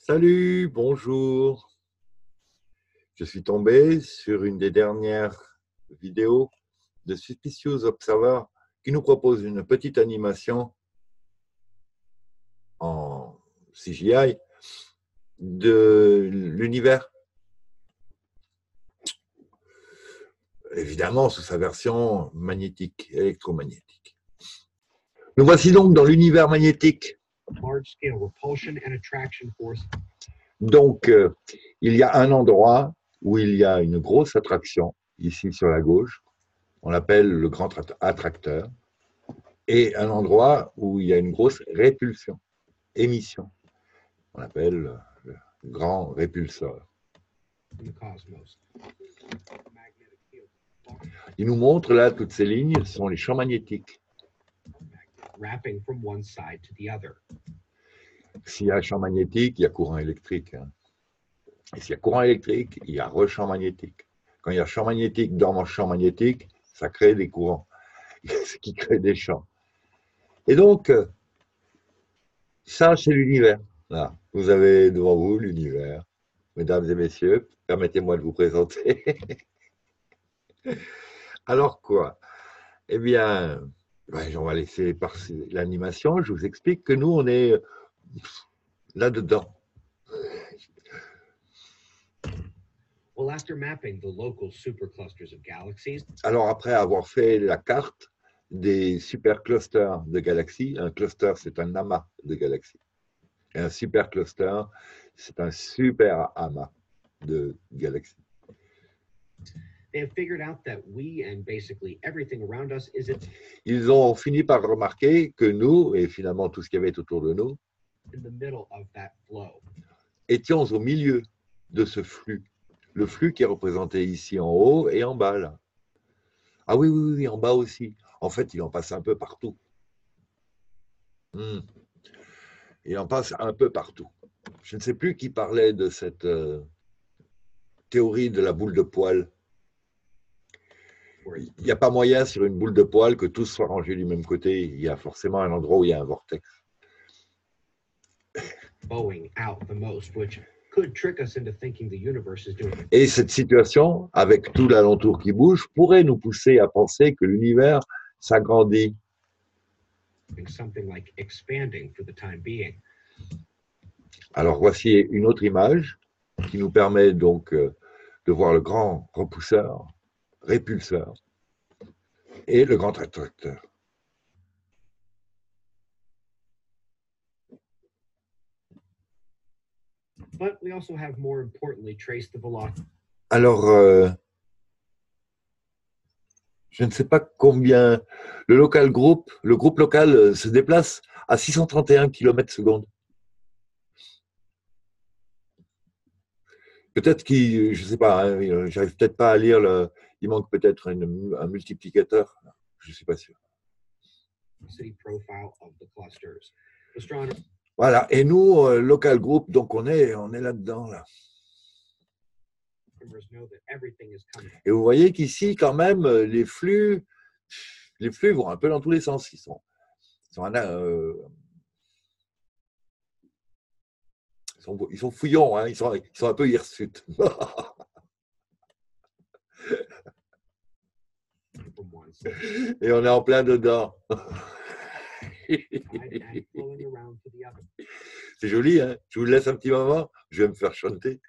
Salut, bonjour. Je suis tombé sur une des dernières vidéos de Suspicious Observer qui nous propose une petite animation en CGI de l'univers. Évidemment, sous sa version magnétique, électromagnétique. Nous voici donc dans l'univers magnétique. Donc, il y a un endroit où il y a une grosse attraction, ici sur la gauche, on l'appelle le grand attracteur, et un endroit où il y a une grosse répulsion, émission, on l'appelle le grand répulseur. Il nous montre là, toutes ces lignes sont les champs magnétiques. S'il y a champ magnétique, il y a courant électrique. Et s'il y a courant électrique, il y a rechamp magnétique. Quand il y a champ magnétique dans champ magnétique, ça crée des courants, ce qui crée des champs. Et donc, ça, c'est l'univers. Là, vous avez devant vous l'univers. Mesdames et messieurs, permettez-moi de vous présenter. Alors quoi? Eh bien, on va laisser passer l'animation. Je vous explique que nous, on est là-dedans. Alors après avoir fait la carte des superclusters de galaxies, un cluster c'est un amas de galaxies, et un supercluster c'est un super amas de galaxies. Ils ont fini par remarquer que nous, et finalement tout ce qu'il y avait autour de nous, étions au milieu de ce flux. Le flux qui est représenté ici en haut et en bas là. Ah oui, oui, oui, en bas aussi. En fait, il en passe un peu partout. Il en passe un peu partout. Je ne sais plus qui parlait de cette théorie de la boule de poil. Il n'y a pas moyen sur une boule de poil que tout soit rangé du même côté. Il y a forcément un endroit où il y a un vortex. Et cette situation, avec tout l'alentour qui bouge, pourrait nous pousser à penser que l'univers s'agrandit. Alors voici une autre image qui nous permet donc de voir le grand répulseur et le grand attracteur. Alors, je ne sais pas combien, le groupe local se déplace à 631 km/s. Peut-être qu'il, je ne sais pas, j'arrive peut-être pas à lire, il manque peut-être un multiplicateur, je ne suis pas sûr. Voilà, et nous, local group, donc on est là-dedans, là. Et vous voyez qu'ici, quand même, les flux vont un peu dans tous les sens. Ils sont fouillons, hein, ils sont un peu hirsutes. Et on est en plein dedans. C'est joli, hein? Je vous laisse un petit moment, je vais me faire chanter.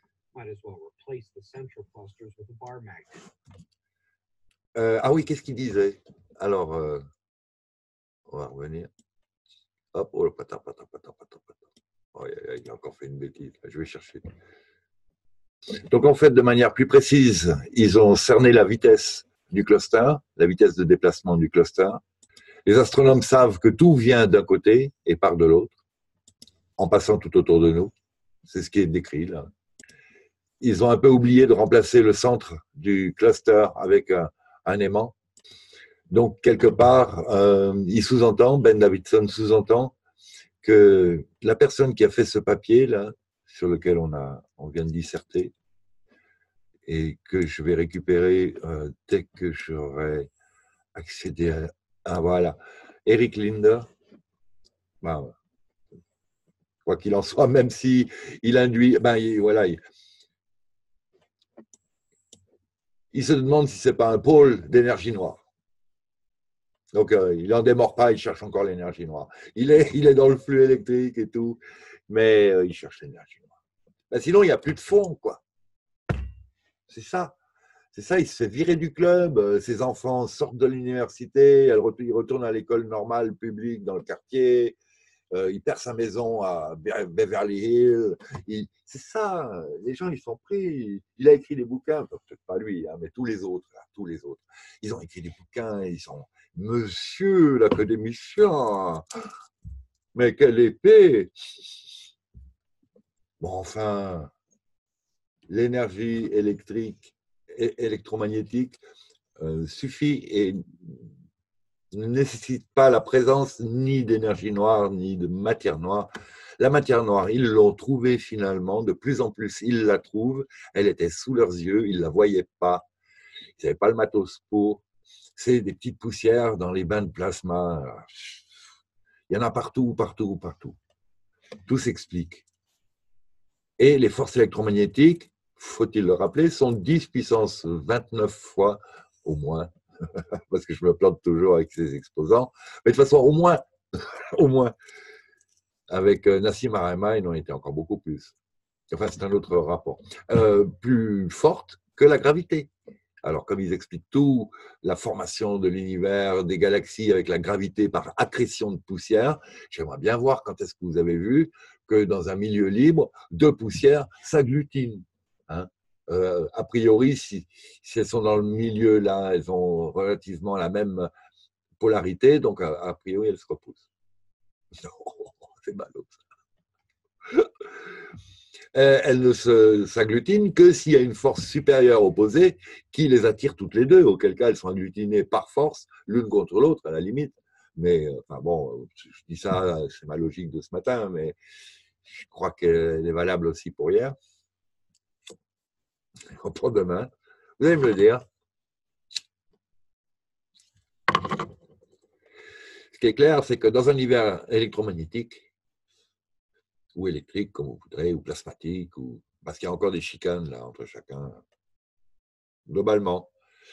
Ah oui, qu'est-ce qu'il disait? Alors, on va revenir. Hop, oh, patin. Oh, il a encore fait une bêtise, je vais chercher. Donc en fait, de manière plus précise, ils ont cerné la vitesse du cluster, la vitesse de déplacement du cluster. Les astronomes savent que tout vient d'un côté et part de l'autre, en passant tout autour de nous. C'est ce qui est décrit là. Ils ont un peu oublié de remplacer le centre du cluster avec un aimant. Donc, quelque part, Ben Davidson sous-entend que la personne qui a fait ce papier là, sur lequel on vient de disserter, et que je vais récupérer dès que j'aurai accédé à voilà, Eric Linder. Quoi qu'il en soit, même si il induit, voilà, il se demande si ce n'est pas un pôle d'énergie noire. Donc, il n'en démord pas, il cherche encore l'énergie noire. Il est dans le flux électrique et tout, mais il cherche l'énergie noire. Ben, sinon, il n'y a plus de fond, quoi. C'est ça. C'est ça, il se fait virer du club, ses enfants sortent de l'université, ils retournent à l'école normale publique dans le quartier, il perd sa maison à Beverly Hills. C'est ça, les gens, ils sont pris. Il a écrit des bouquins, peut-être pas lui, hein, mais tous les autres, là, tous les autres. Ils ont écrit des bouquins, ils sont monsieur l'académicien, mais quelle épée! Bon, enfin, l'énergie électrique et électromagnétique suffit et ne nécessite pas la présence ni d'énergie noire, ni de matière noire. La matière noire, ils l'ont trouvée finalement, de plus en plus, ils la trouvent, elle était sous leurs yeux, ils ne la voyaient pas, ils n'avaient pas le matos pour. C'est des petites poussières dans les bains de plasma. Il y en a partout, partout, partout. Tout s'explique. Et les forces électromagnétiques, faut-il le rappeler, sont 10 puissance 29 fois au moins, parce que je me plante toujours avec ces exposants, mais de toute façon, au moins, avec Nassim Haramein, ils ont été encore beaucoup plus. Enfin, c'est un autre rapport. Plus forte que la gravité. Alors, comme ils expliquent tout, la formation de l'univers, des galaxies avec la gravité par accrétion de poussière, j'aimerais bien voir quand est-ce que vous avez vu que dans un milieu libre, deux poussières s'agglutinent. Hein. A priori, si elles sont dans le milieu là, elles ont relativement la même polarité, donc a priori, elles se repoussent. Non, c'est ballot. Elles ne s'agglutinent que s'il y a une force supérieure opposée qui les attire toutes les deux, auquel cas elles sont agglutinées par force, l'une contre l'autre, à la limite. Mais, enfin bon, je dis ça, c'est ma logique de ce matin, mais je crois qu'elle est valable aussi pour hier. Pour demain. Vous allez me le dire. Ce qui est clair, c'est que dans un univers électromagnétique, ou électrique, comme vous voudrez, ou plasmatique, ou parce qu'il y a encore des chicanes là entre chacun. Globalement,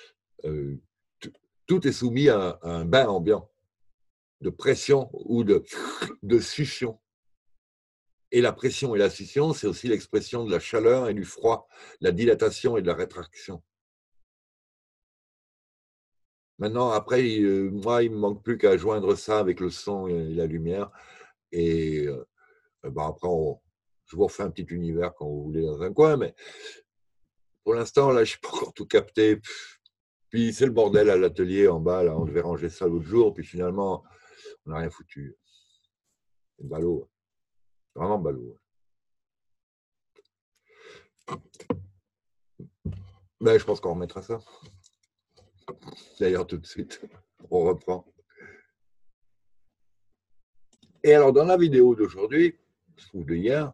tout est soumis à un bain ambiant de pression ou de succion. Et la pression et la succion, c'est aussi l'expression de la chaleur et du froid, la dilatation et de la rétraction. Maintenant, après, moi, il ne me manque plus qu'à joindre ça avec le son et la lumière. Et après, je vous refais un petit univers quand vous voulez dans un coin, mais pour l'instant, là, je n'ai pas encore tout capté. Puis c'est le bordel à l'atelier en bas, là, on devait ranger ça l'autre jour, puis finalement, on n'a rien foutu. C'est ballot. Vraiment ballot. Ben, je pense qu'on remettra ça. D'ailleurs, tout de suite, on reprend. Et alors, dans la vidéo d'aujourd'hui, ou de hier,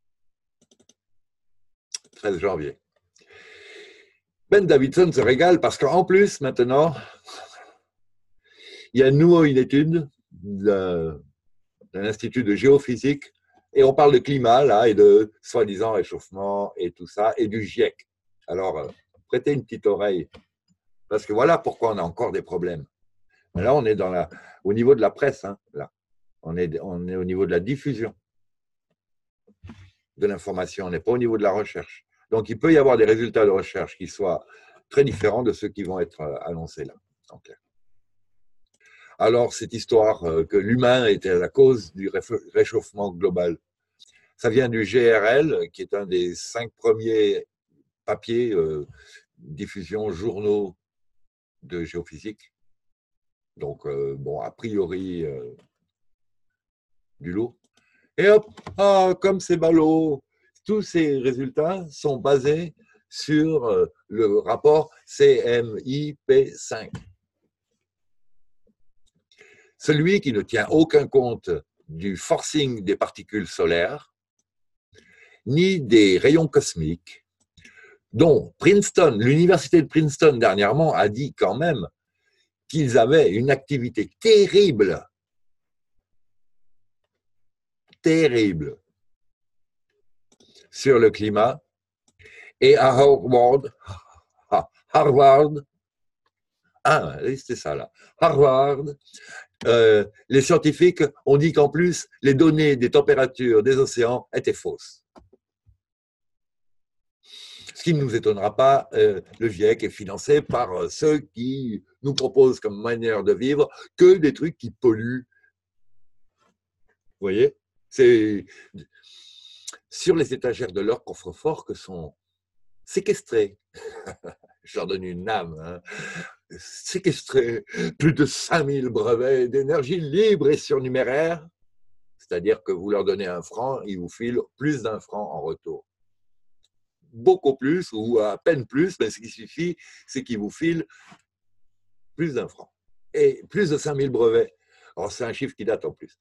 13 janvier, Ben Davidson se régale parce qu'en plus, maintenant, il y a une nouvelle étude d'un institut de géophysique et on parle de climat, là, et de soi-disant réchauffement et tout ça, et du GIEC. Alors, prêtez une petite oreille, parce que voilà pourquoi on a encore des problèmes. Mais là, on est au niveau de la presse, hein, là. On est au niveau de la diffusion de l'information, on n'est pas au niveau de la recherche. Donc, il peut y avoir des résultats de recherche qui soient très différents de ceux qui vont être annoncés là, en clair. Alors, cette histoire que l'humain était la cause du réchauffement global, ça vient du GRL, qui est un des 5 premiers papiers, diffusion, journaux de géophysique. Donc, bon, a priori, du lourd. Et hop, comme c'est ballot, tous ces résultats sont basés sur le rapport CMIP5. Celui qui ne tient aucun compte du forcing des particules solaires, ni des rayons cosmiques, dont Princeton, l'université de Princeton dernièrement a dit quand même qu'ils avaient une activité terrible sur le climat. Et à Harvard, ah, c'était ça là, Harvard, les scientifiques ont dit qu'en plus, les données des températures des océans étaient fausses. Ce qui ne nous étonnera pas, le GIEC est financé par ceux qui nous proposent comme manière de vivre que des trucs qui polluent. Vous voyez, c'est sur les étagères de leur coffre-fort que sont séquestrés, je leur donne une âme, hein, séquestrés plus de 5000 brevets d'énergie libre et surnuméraire, c'est-à-dire que vous leur donnez 1 franc, ils vous filent plus d'1 franc en retour. Beaucoup plus ou à peine plus, mais ce qui suffit, c'est qu'ils vous filent plus d'1 franc. Et plus de 5000 brevets. Alors, c'est un chiffre qui date en plus.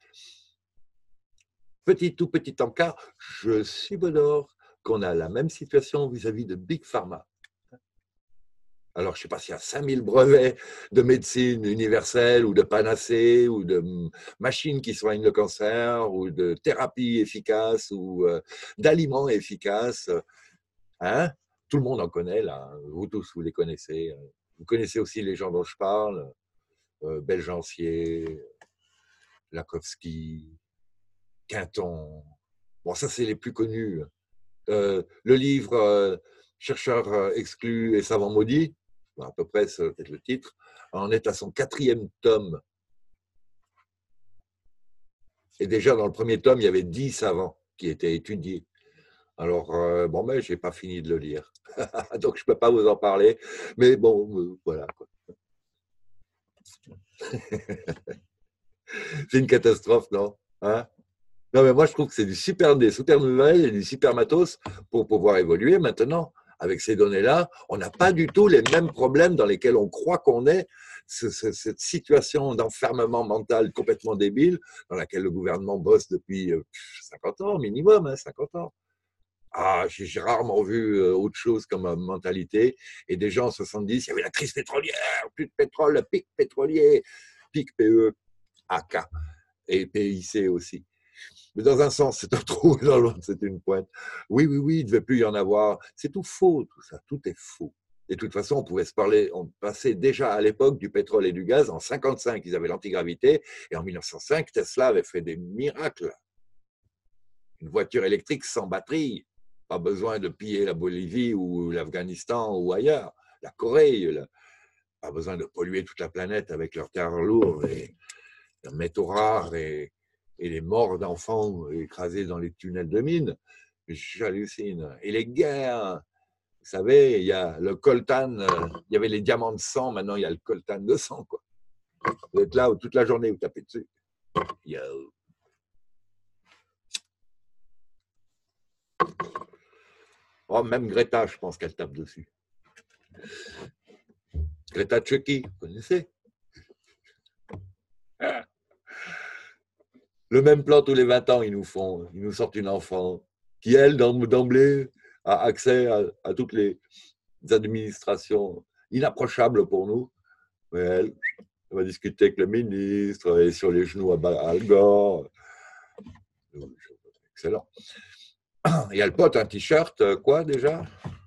Tout petit encart, je subodore qu'on a la même situation vis-à-vis de Big Pharma. Alors, je ne sais pas s'il y a 5000 brevets de médecine universelle ou de panacée ou de machines qui soignent le cancer ou de thérapies efficaces ou d'aliments efficaces. Hein? Tout le monde en connaît, là. Vous tous, vous les connaissez. Vous connaissez aussi les gens dont je parle. Belgencier, Lakowski, Quinton. Bon, ça, c'est les plus connus. Le livre Chercheurs exclus et savants maudits, à peu près, c'est peut-être le titre, en est à son 4e tome. Et déjà, dans le premier tome, il y avait 10 savants qui étaient étudiés. Alors, bon, ben, je n'ai pas fini de le lire. Donc, je ne peux pas vous en parler. Mais bon, voilà. C'est une catastrophe, non? Hein? Non, mais moi, je trouve que c'est des super nouvelles et du super matos pour pouvoir évoluer. Maintenant, avec ces données-là, on n'a pas du tout les mêmes problèmes dans lesquels on croit qu'on est. Cette situation d'enfermement mental complètement débile dans laquelle le gouvernement bosse depuis 50 ans, minimum, hein, 50 ans. Ah, j'ai rarement vu autre chose comme mentalité. Et des gens en 70, il y avait la crise pétrolière, plus de pétrole, le pic pétrolier, pic PE-AK et PIC aussi. Mais dans un sens, c'est un trou, dans l'autre, c'est une pointe. Oui, il ne devait plus y en avoir. C'est tout faux, tout ça, tout est faux. Et de toute façon, on pouvait se parler, on passait déjà à l'époque du pétrole et du gaz. En 1955, ils avaient l'antigravité. Et en 1905, Tesla avait fait des miracles. Une voiture électrique sans batterie. Pas besoin de piller la Bolivie ou l'Afghanistan ou ailleurs. La Corée, pas besoin de polluer toute la planète avec leurs terres lourdes et leurs métaux rares et les morts d'enfants écrasés dans les tunnels de mines. J'hallucine. Et les guerres, vous savez, il y a le coltan, il y avait les diamants de sang, maintenant il y a le coltan de sang, quoi. Vous êtes là toute la journée, vous tapez dessus. Oh, même Greta, je pense qu'elle tape dessus. Greta Chucky, vous connaissez? Le même plan tous les 20 ans, ils nous sortent une enfant qui, elle, d'emblée, a accès à toutes les administrations inapprochables pour nous. Mais elle va discuter avec le ministre, et sur les genoux à Al Gore. Excellent. Il y a le pote, un t-shirt, quoi déjà?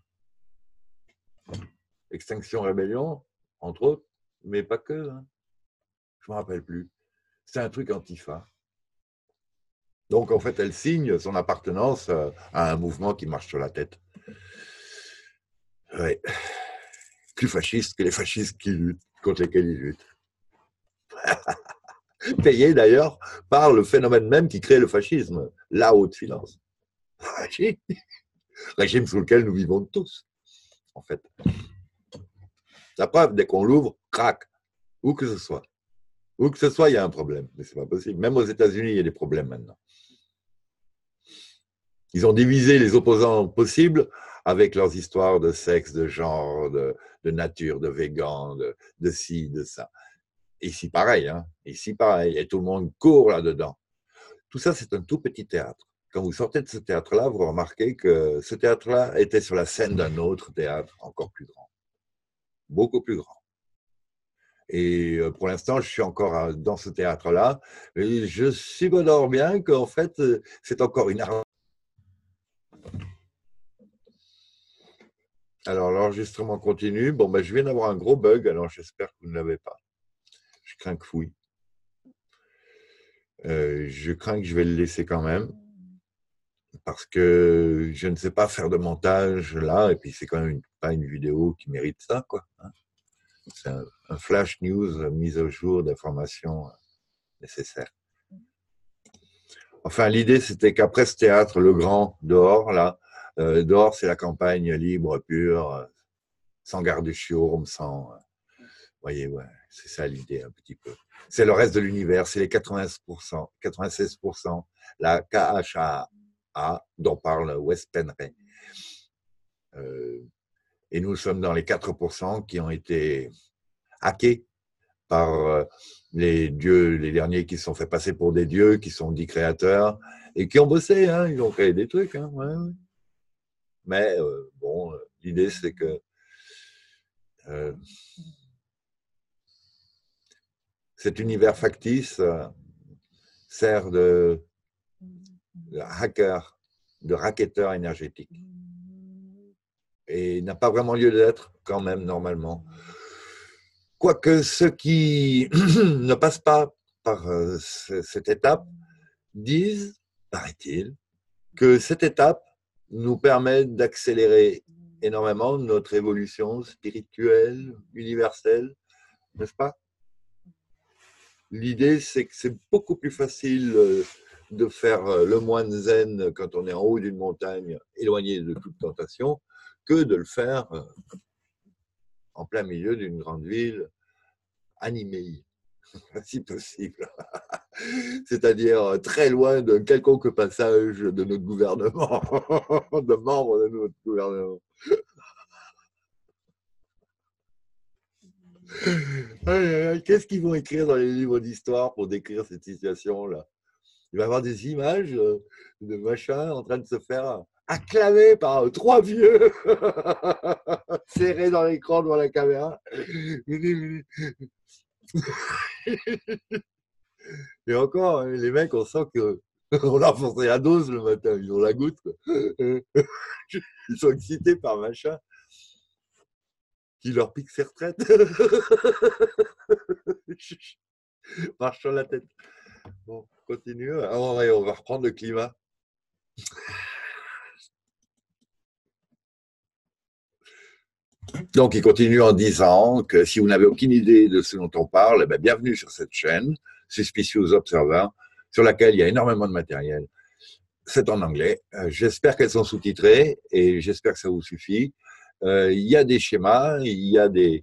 Extinction Rébellion, entre autres, mais pas que. Hein. Je ne me rappelle plus. C'est un truc antifa. Donc, en fait, elle signe son appartenance à un mouvement qui marche sur la tête. Ouais. Plus fasciste que les fascistes qui luttent, contre lesquels ils luttent. Payé d'ailleurs par le phénomène même qui crée le fascisme, la haute finance. Régime sous lequel nous vivons tous, en fait. La preuve, dès qu'on l'ouvre, crac, où que ce soit. Où que ce soit, il y a un problème. Mais c'est pas possible. Même aux États-Unis, il y a des problèmes maintenant. Ils ont divisé les opposants possibles avec leurs histoires de sexe, de genre, de nature, de végan, de ci, de ça. Ici, pareil. Hein. Ici, pareil. Et tout le monde court là-dedans. Tout ça, c'est un tout petit théâtre. Quand vous sortez de ce théâtre-là, vous remarquez que ce théâtre-là était sur la scène d'un autre théâtre encore plus grand. Beaucoup plus grand. Et pour l'instant, je suis encore dans ce théâtre-là. Et je subodore bien qu'en fait, c'est encore une arme. Alors, l'enregistrement continue. Bon, ben, je viens d'avoir un gros bug, alors j'espère que vous ne l'avez pas. Je crains que oui. Je crains que je vais le laisser quand même, parce que je ne sais pas faire de montage là, et puis c'est quand même pas une vidéo qui mérite ça, quoi. C'est un flash news mise au jour d'informations nécessaires. Enfin, l'idée, c'était qu'après ce théâtre, le grand, dehors, là, dehors, c'est la campagne libre, pure, sans garde-chiourme, sans... voyez, ouais, c'est ça l'idée un petit peu. C'est le reste de l'univers, c'est les 80%, 96%, la KHA dont parle Wes Penray. Et nous sommes dans les 4% qui ont été hackés par les dieux, les derniers qui se sont fait passer pour des dieux, qui sont dits créateurs, et qui ont bossé, hein, ils ont créé des trucs. Hein, ouais, ouais. Mais bon, l'idée c'est que cet univers factice sert de hacker, de racketteur énergétique. Et n'a pas vraiment lieu d'être, quand même, normalement. Quoique ceux qui ne passent pas par cette étape disent, paraît-il, que cette étape nous permet d'accélérer énormément notre évolution spirituelle, universelle, n'est-ce pas? L'idée, c'est que c'est beaucoup plus facile de faire le moine zen quand on est en haut d'une montagne, éloigné de toute tentation, que de le faire en plein milieu d'une grande ville animée, si possible. C'est-à-dire très loin de quelconque passage de notre gouvernement, de membres de notre gouvernement. Qu'est-ce qu'ils vont écrire dans les livres d'histoire pour décrire cette situation-là? Il va y avoir des images de machin en train de se faire acclamer par trois vieux serrés dans l'écran devant la caméra. Et encore, les mecs, on sent qu'on a forcé la dose le matin, ils ont la goutte. Quoi. Ils sont excités par machin qui leur pique ses retraites. Marche sur la tête. Bon, continue. On va reprendre le climat. Donc, il continue en disant que si vous n'avez aucune idée de ce dont on parle, ben, bienvenue sur cette chaîne, Suspicious Observer, sur laquelle il y a énormément de matériel. C'est en anglais. J'espère qu'elles sont sous-titrées et j'espère que ça vous suffit. Il y a des schémas, il y a des...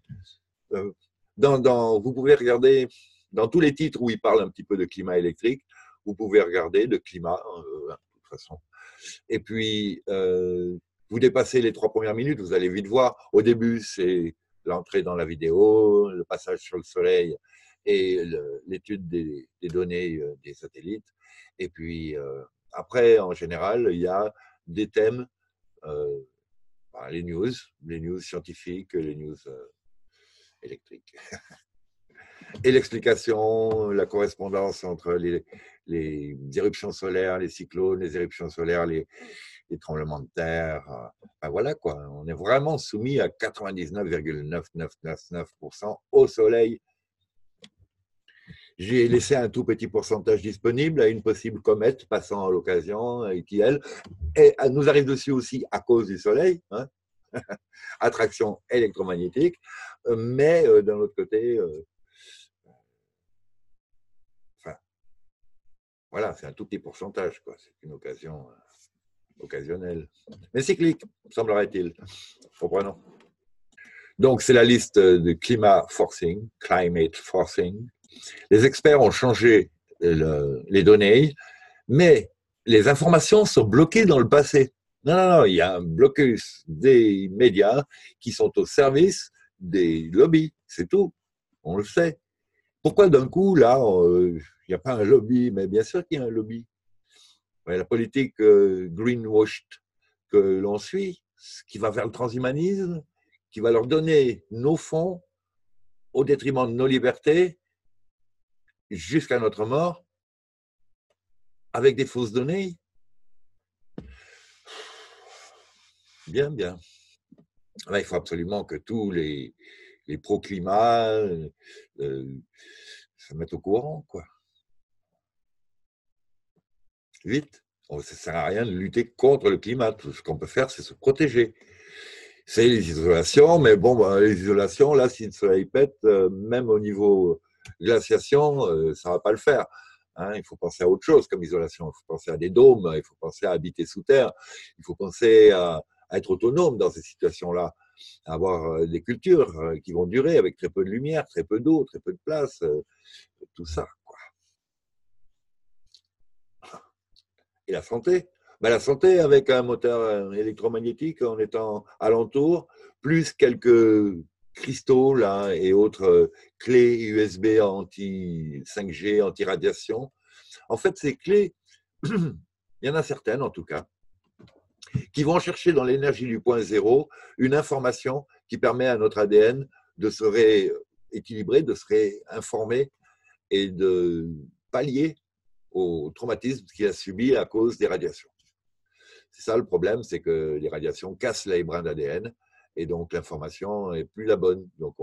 vous pouvez regarder dans tous les titres où il parle un petit peu de climat électrique, vous pouvez regarder de climat, de toute façon. Et puis, vous dépassez les 3 premières minutes, vous allez vite voir. Au début, c'est l'entrée dans la vidéo, le passage sur le soleil et l'étude des données des satellites. Et puis, après, en général, il y a des thèmes, les news scientifiques, les news électriques. Et l'explication, la correspondance entre les éruptions solaires, les cyclones, les éruptions solaires, les tremblements de terre. Ben voilà quoi, on est vraiment soumis à 99,9999% au soleil. J'ai laissé un tout petit pourcentage disponible à une possible comète passant à l'occasion et qui, elle, nous arrive dessus aussi à cause du soleil, hein, attraction électromagnétique, mais d'un autre côté, enfin, voilà, c'est un tout petit pourcentage, quoi. C'est une occasion occasionnelle, mais cyclique, semblerait-il. Comprenons. Donc, c'est la liste de climate forcing. Les experts ont changé les données, mais les informations sont bloquées dans le passé. Non, non, non, il y a un blocus des médias qui sont au service des lobbies, c'est tout. On le sait. Pourquoi d'un coup, là, il n'y a pas un lobby? Mais bien sûr qu'il y a un lobby. Ouais, la politique greenwashed que l'on suit, qui va vers le transhumanisme, qui va leur donner nos fonds au détriment de nos libertés jusqu'à notre mort, avec des fausses données. Bien, bien. Là, il faut absolument que tous les pro-climat se mettent au courant, quoi. Vite. Ça ne sert à rien de lutter contre le climat. Tout ce qu'on peut faire, c'est se protéger. C'est les isolations, mais bon, bah, les isolations, là, si le soleil pète, même au niveau glaciation, ça ne va pas le faire. Hein, il faut penser à autre chose comme isolation. Il faut penser à des dômes, il faut penser à habiter sous terre, il faut penser à être autonome dans ces situations-là, à avoir des cultures qui vont durer avec très peu de lumière, très peu d'eau, très peu de place, tout ça. Et la santé, ben, la santé avec un moteur électromagnétique en étant alentour, plus quelques cristaux là, et autres clés USB anti 5G, anti-radiation. En fait, ces clés, il y en a certaines en tout cas, qui vont chercher dans l'énergie du point zéro une information qui permet à notre ADN de se rééquilibrer, de se réinformer et de pallier au traumatisme qu'il a subi à cause des radiations. C'est ça le problème, c'est que les radiations cassent les brins d'ADN et donc l'information n'est plus la bonne. Donc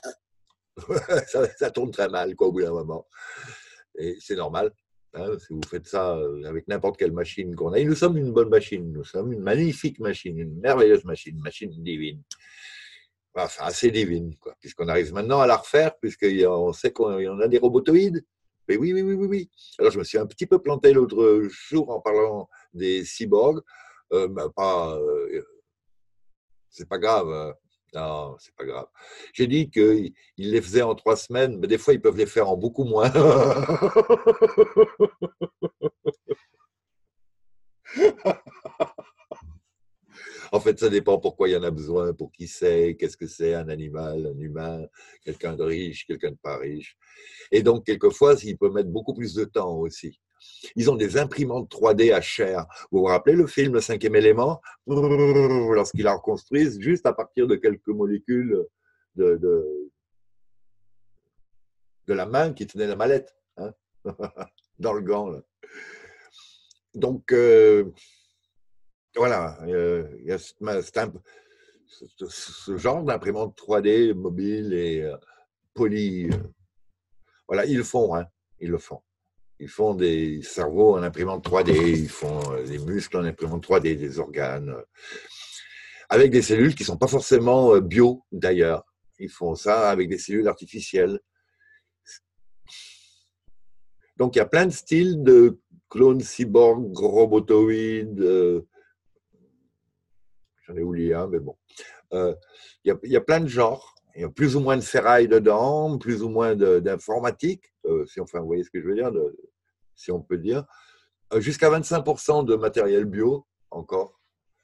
ça tourne très mal quoi, au bout d'un moment. Et c'est normal. Hein, si vous faites ça avec n'importe quelle machine qu'on a. Et nous sommes une bonne machine, nous sommes une magnifique machine, une merveilleuse machine, une machine divine. Enfin, assez divine, quoi, puisqu'on arrive maintenant à la refaire, puisqu'on sait qu'on a des robotoïdes. Mais oui, oui, oui, oui, oui. Alors, je me suis un petit peu planté l'autre jour en parlant des cyborgs. Bah, pas, c'est pas grave. Non, c'est pas grave. J'ai dit qu'ils les faisaient en 3 semaines, mais des fois, ils peuvent les faire en beaucoup moins. En fait, ça dépend pourquoi il y en a besoin, pour qui c'est, qu'est-ce que c'est, un animal, un humain, quelqu'un de riche, quelqu'un de pas riche. Et donc, quelquefois, ils peuvent mettre beaucoup plus de temps aussi. Ils ont des imprimantes 3D à chair. Vous vous rappelez le film Le cinquième élément? Lorsqu'ils la reconstruisent juste à partir de quelques molécules de, de, de la main qui tenait la mallette, hein, dans le gant. Là. Donc, voilà, il y a ce genre d'imprimante 3D mobile et poly. Voilà, ils le font, hein, ils le font. Ils font des cerveaux en imprimante 3D, ils font des muscles en imprimante 3D, des organes, avec des cellules qui ne sont pas forcément bio d'ailleurs. Ils font ça avec des cellules artificielles. Donc il y a plein de styles de clones cyborg, robotoïdes. J'en ai oublié un, mais bon. Il y a plein de genres. Il y a plus ou moins de ferraille dedans, plus ou moins d'informatique, si enfin, vous voyez ce que je veux dire, si on peut dire. Jusqu'à 25% de matériel bio encore.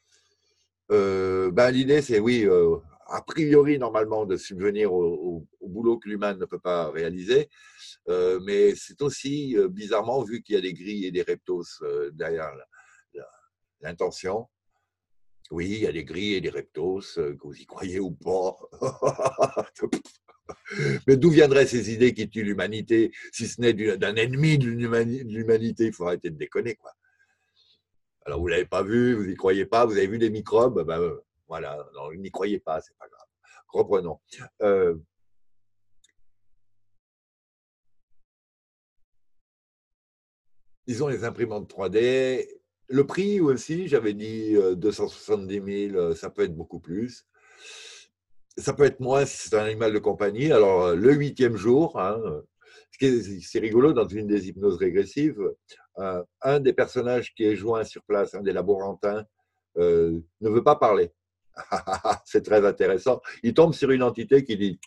Ben, l'idée, c'est oui, a priori, normalement, de subvenir au boulot que l'humain ne peut pas réaliser. Mais c'est aussi, bizarrement, vu qu'il y a des grilles et des reptos derrière l'intention, oui, il y a des grilles et des reptos, que vous y croyez ou pas. Mais d'où viendraient ces idées qui tuent l'humanité, si ce n'est d'un ennemi de l'humanité? Il faut arrêter de déconner, quoi. Alors, vous ne l'avez pas vu, vous n'y croyez pas, vous avez vu des microbes, ben, voilà, non, n'y croyez pas, c'est pas grave. Reprenons. Euh, Disons les imprimantes 3D. Le prix aussi, j'avais dit 270 000, ça peut être beaucoup plus. Ça peut être moins si c'est un animal de compagnie. Alors, le 8e jour, hein, c'est rigolo, dans une des hypnoses régressives, un des personnages qui est joint sur place, un des laborantins, ne veut pas parler. C'est très intéressant. Il tombe sur une entité qui dit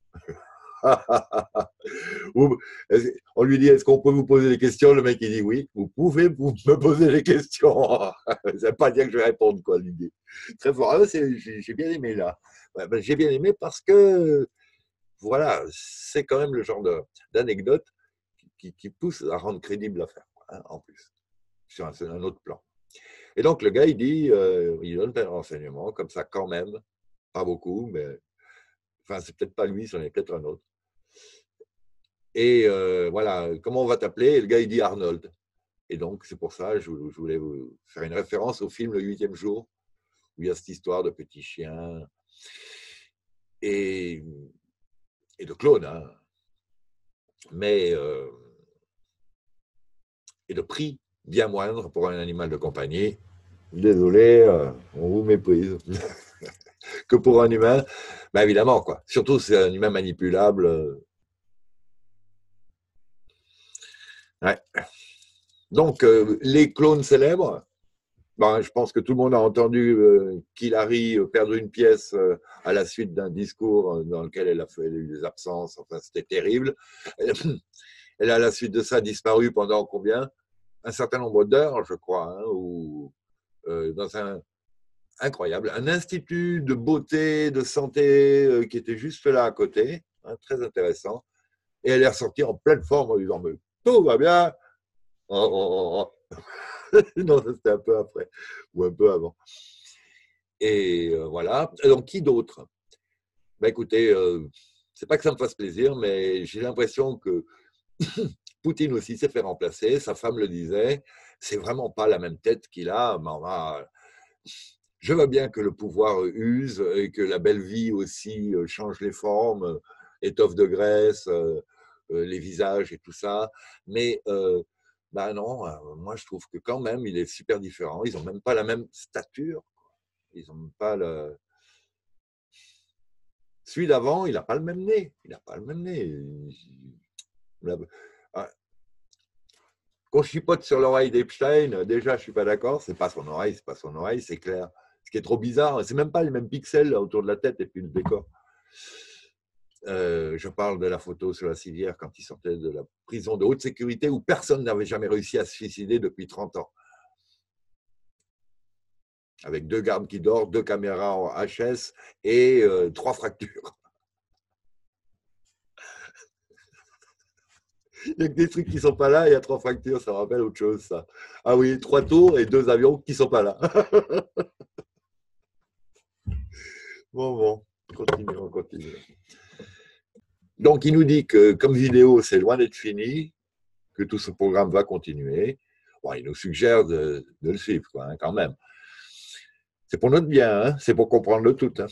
on lui dit est-ce qu'on peut vous poser des questions? Le mec il dit oui, vous pouvez me poser des questions. Ça ne veut pas dire que je vais répondre, quoi, l'idée. Très fort. Ah, j'ai bien aimé là. Ouais, ben, j'ai bien aimé parce que voilà, c'est quand même le genre d'anecdote qui pousse à rendre crédible l'affaire, hein, en plus, sur un autre plan. Et donc le gars il dit, il donne plein de renseignements, comme ça quand même, pas beaucoup, mais enfin c'est peut-être pas lui, c'en est peut-être un autre. Et voilà, comment on va t'appeler? Et le gars, il dit Arnold. Et donc, c'est pour ça, je voulais vous faire une référence au film Le 8e jour, où il y a cette histoire de petit chien. et de clones, hein. Mais et de prix bien moindre pour un animal de compagnie. Désolé, on vous méprise. Que pour un humain, ben évidemment, quoi. Surtout c'est un humain manipulable. Ouais. Donc, les clones célèbres, ben, je pense que tout le monde a entendu qu'Hillary perdre une pièce à la suite d'un discours dans lequel elle a eu des absences. Enfin, c'était terrible. Elle a, à la suite de ça, disparu pendant combien? Un certain nombre d'heures, je crois, hein, ou dans un incroyable, un institut de beauté, de santé qui était juste là à côté, hein, très intéressant. Et elle est ressortie en pleine forme en disant mais tout va bien. Oh, oh, oh. Non, c'était un peu après ou un peu avant. Et voilà. Donc qui d'autre? Ben écoutez, c'est pas que ça me fasse plaisir, mais j'ai l'impression que Poutine aussi s'est fait remplacer. Sa femme le disait. C'est vraiment pas la même tête qu'il a. Je veux bien que le pouvoir use et que la belle vie aussi change les formes, étoffe de graisse, les visages et tout ça. Mais ben non, moi je trouve que quand même il est super différent. Ils n'ont même pas la même stature. Ils n'ont même pas le. Celui d'avant, il n'a pas le même nez. Il n'a pas le même nez. Qu'on chipote sur l'oreille d'Epstein, déjà, je suis pas d'accord. C'est pas son oreille, c'est pas son oreille, c'est clair. Ce qui est trop bizarre, c'est même pas les mêmes pixels là, autour de la tête et puis le décor. Je parle de la photo sur la civière quand il sortait de la prison de haute sécurité où personne n'avait jamais réussi à se suicider depuis 30 ans. Avec 2 gardes qui dorment, 2 caméras en HS et 3 fractures. Il y a que des trucs qui ne sont pas là, il y a 3 fractures, ça me rappelle autre chose, ça. Ah oui, 3 tours et 2 avions qui ne sont pas là. Bon, continuons. Donc, il nous dit que comme vidéo, c'est loin d'être fini, que tout ce programme va continuer. Bon, il nous suggère de le suivre, quoi, hein, quand même. C'est pour notre bien, hein, c'est pour comprendre le tout, hein.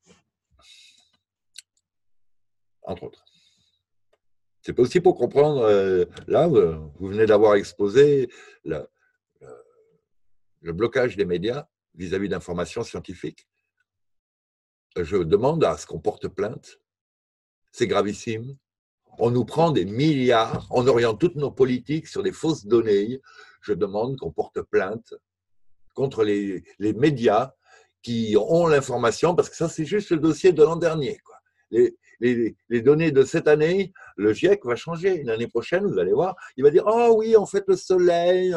Entre autres. C'est aussi pour comprendre, là, vous venez d'avoir exposé le blocage des médias vis-à-vis d'informations scientifiques. Je demande à ce qu'on porte plainte. C'est gravissime. On nous prend des milliards, on oriente toutes nos politiques sur des fausses données. Je demande qu'on porte plainte contre les médias qui ont l'information, parce que ça, c'est juste le dossier de l'an dernier, quoi. Les données de cette année, le GIEC va changer. L'année prochaine, vous allez voir, il va dire « Oh oui, en fait, le soleil,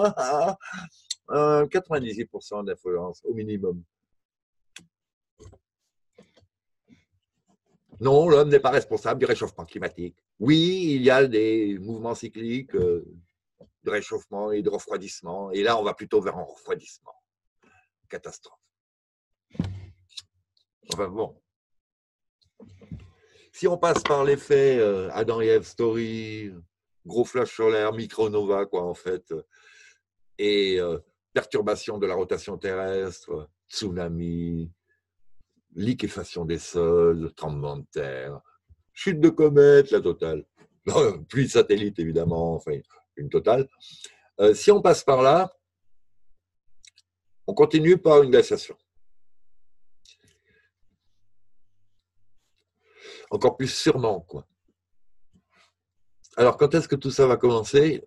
98% d'influence au minimum. » Non, l'homme n'est pas responsable du réchauffement climatique. Oui, il y a des mouvements cycliques de réchauffement et de refroidissement. Et là, on va plutôt vers un refroidissement. Catastrophe. Enfin bon. Si on passe par l'effet Adam et Eve Story, gros flash solaire, micronova, quoi, en fait, et perturbation de la rotation terrestre, tsunami, liquéfaction des sols, tremblement de terre, chute de comète, la totale. Pluie de satellites, évidemment, enfin, une totale. Si on passe par là, on continue par une glaciation. Encore plus sûrement, quoi. Alors, quand est-ce que tout ça va commencer?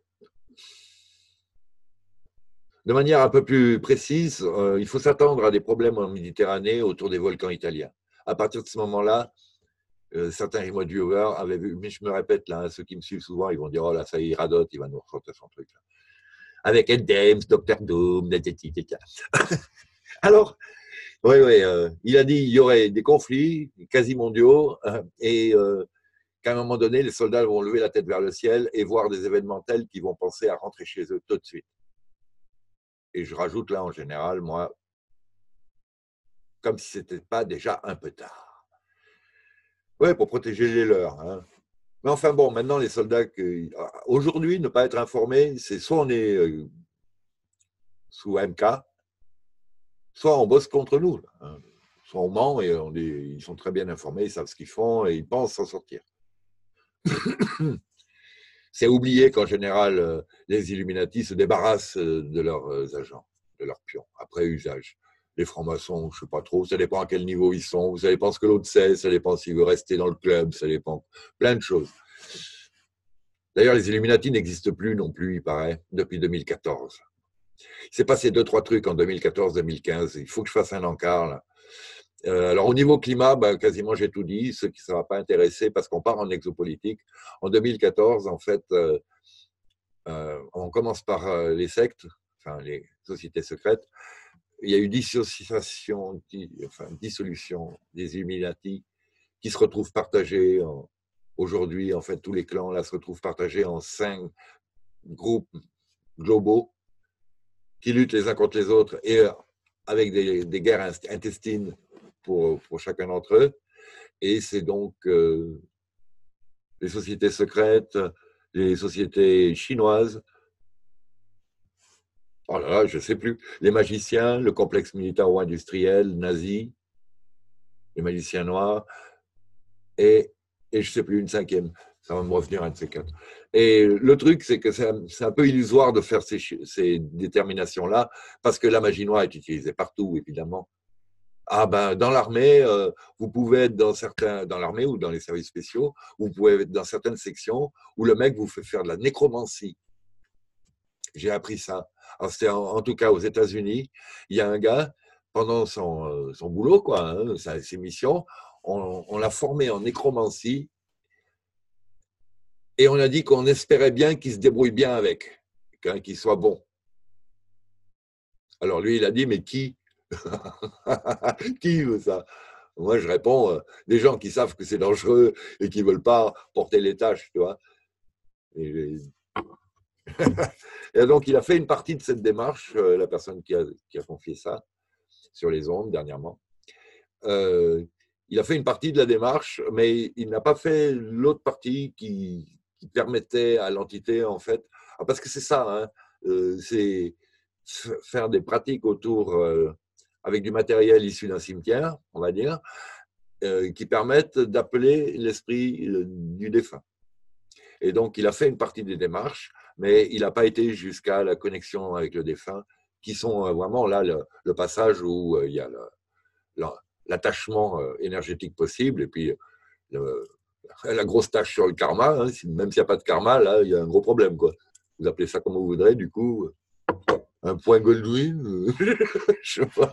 De manière un peu plus précise, il faut s'attendre à des problèmes en Méditerranée autour des volcans italiens. À partir de ce moment-là, certains remote viewers avaient vu, mais je me répète là, hein, ceux qui me suivent souvent, ils vont dire « Oh là, ça y est, il radote, il va nous ressortir son truc. » Là. Avec Ed Dames, Dr. Doom, etc. Alors, oui, il a dit qu'il y aurait des conflits quasi mondiaux et qu'à un moment donné, les soldats vont lever la tête vers le ciel et voir des événements tels qu'ils vont penser à rentrer chez eux tout de suite. Et je rajoute là, en général, moi, comme si ce n'était pas déjà un peu tard. Oui, pour protéger les leurs. Hein. Mais enfin bon, maintenant, les soldats, aujourd'hui, ne pas être informé, c'est soit on est sous MK, soit on bosse contre nous. Hein. on ment et ils sont très bien informés, ils savent ce qu'ils font et ils pensent s'en sortir. C'est oublié qu'en général, les Illuminati se débarrassent de leurs agents, de leurs pions, après usage. Les francs-maçons, je ne sais pas trop, ça dépend à quel niveau ils sont, ça dépend ce que l'autre sait, ça dépend s'il veut rester dans le club, ça dépend plein de choses. D'ailleurs, les Illuminati n'existent plus non plus, il paraît, depuis 2014. Il s'est passé 2-3 trucs en 2014-2015, il faut que je fasse un encart là. Alors au niveau climat, quasiment j'ai tout dit, ce qui ne va pas intéresser parce qu'on part en exopolitique. En 2014, en fait, on commence par les sectes, enfin les sociétés secrètes. Il y a eu dissolution des Illuminati qui se retrouvent partagés aujourd'hui. En fait, tous les clans là se retrouvent partagés en 5 groupes globaux qui luttent les uns contre les autres et avec des guerres intestines pour chacun d'entre eux. Et c'est donc les sociétés secrètes, les sociétés chinoises, oh là là, je ne sais plus, les magiciens, le complexe militaro-industriel nazi, les magiciens noirs, et je ne sais plus, une 5e. Ça va me revenir un de ces 4. Et le truc, c'est que c'est un peu illusoire de faire ces déterminations-là, parce que la magie noire est utilisée partout, évidemment. Dans l'armée, vous pouvez être dans l'armée ou dans les services spéciaux, vous pouvez être dans certaines sections où le mec vous fait faire de la nécromancie. J'ai appris ça. Alors, c'était en tout cas aux États-Unis. Il y a un gars, pendant son boulot, quoi, hein, ses missions, on l'a formé en nécromancie et on a dit qu'on espérait bien qu'il se débrouille bien avec, qu'il soit bon. Alors lui, il a dit, mais qui qui veut ça? Moi, je réponds, des gens qui savent que c'est dangereux et qui ne veulent pas porter les tâches, tu vois. Et donc, il a fait une partie de cette démarche, la personne qui a confié ça sur les ondes dernièrement. Il a fait une partie de la démarche, mais il n'a pas fait l'autre partie qui permettait à l'entité, en fait, parce que c'est ça, hein, c'est faire des pratiques autour, avec du matériel issu d'un cimetière, on va dire, qui permettent d'appeler l'esprit du défunt. Et donc, il a fait une partie des démarches, mais il n'a pas été jusqu'à la connexion avec le défunt, qui sont vraiment là le passage où il y a l'attachement énergétique possible, et puis la grosse tâche sur le karma, hein, même s'il n'y a pas de karma, là, il y a un gros problème, quoi. Vous appelez ça comme vous voudrez, du coup, un point Goldwyn, je sais pas.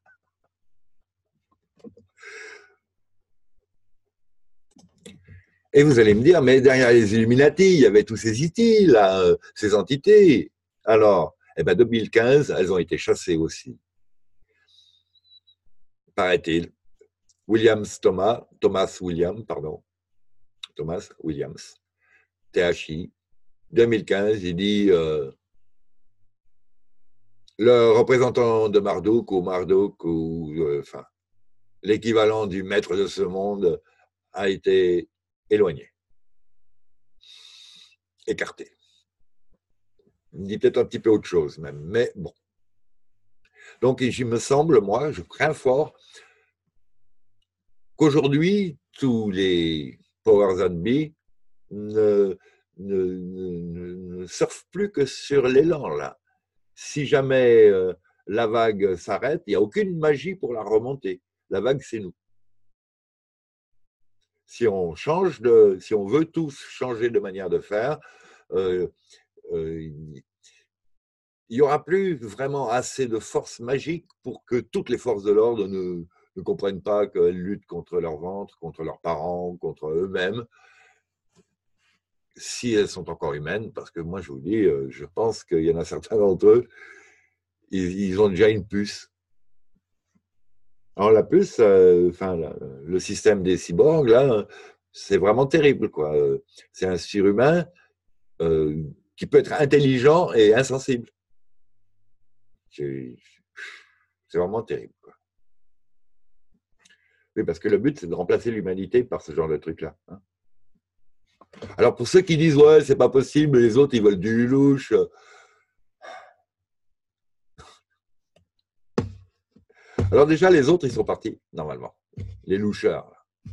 Et vous allez me dire, mais derrière les Illuminati, il y avait tous ces IT, là, ces entités. Alors, 2015, elles ont été chassées aussi, paraît-il. Thomas Williams, THI, 2015, il dit le représentant de Marduk ou l'équivalent du maître de ce monde a été éloigné, écarté. Il me dit peut-être un petit peu autre chose même, mais bon. Donc, il me semble, moi, je crains fort qu'aujourd'hui, tous les powers that be ne surfent plus que sur l'élan, là. Si jamais la vague s'arrête, il n'y a aucune magie pour la remonter. La vague, c'est nous. Si on veut tous changer de manière de faire, il n'y aura plus vraiment assez de force magique pour que toutes les forces de l'ordre ne comprennent pas qu'elles luttent contre leur ventre, contre leurs parents, contre eux-mêmes, si elles sont encore humaines, parce que moi, je vous dis, je pense qu'il y en a certains d'entre eux, ils ont déjà une puce. Alors la puce, le système des cyborgs, là, c'est vraiment terrible, quoi. C'est un surhumain qui peut être intelligent et insensible. C'est vraiment terrible, quoi. Oui, parce que le but, c'est de remplacer l'humanité par ce genre de truc-là. Hein. Alors pour ceux qui disent, ouais, c'est pas possible, les autres, ils veulent du louche. Alors déjà, les autres, ils sont partis, normalement. Les loucheurs.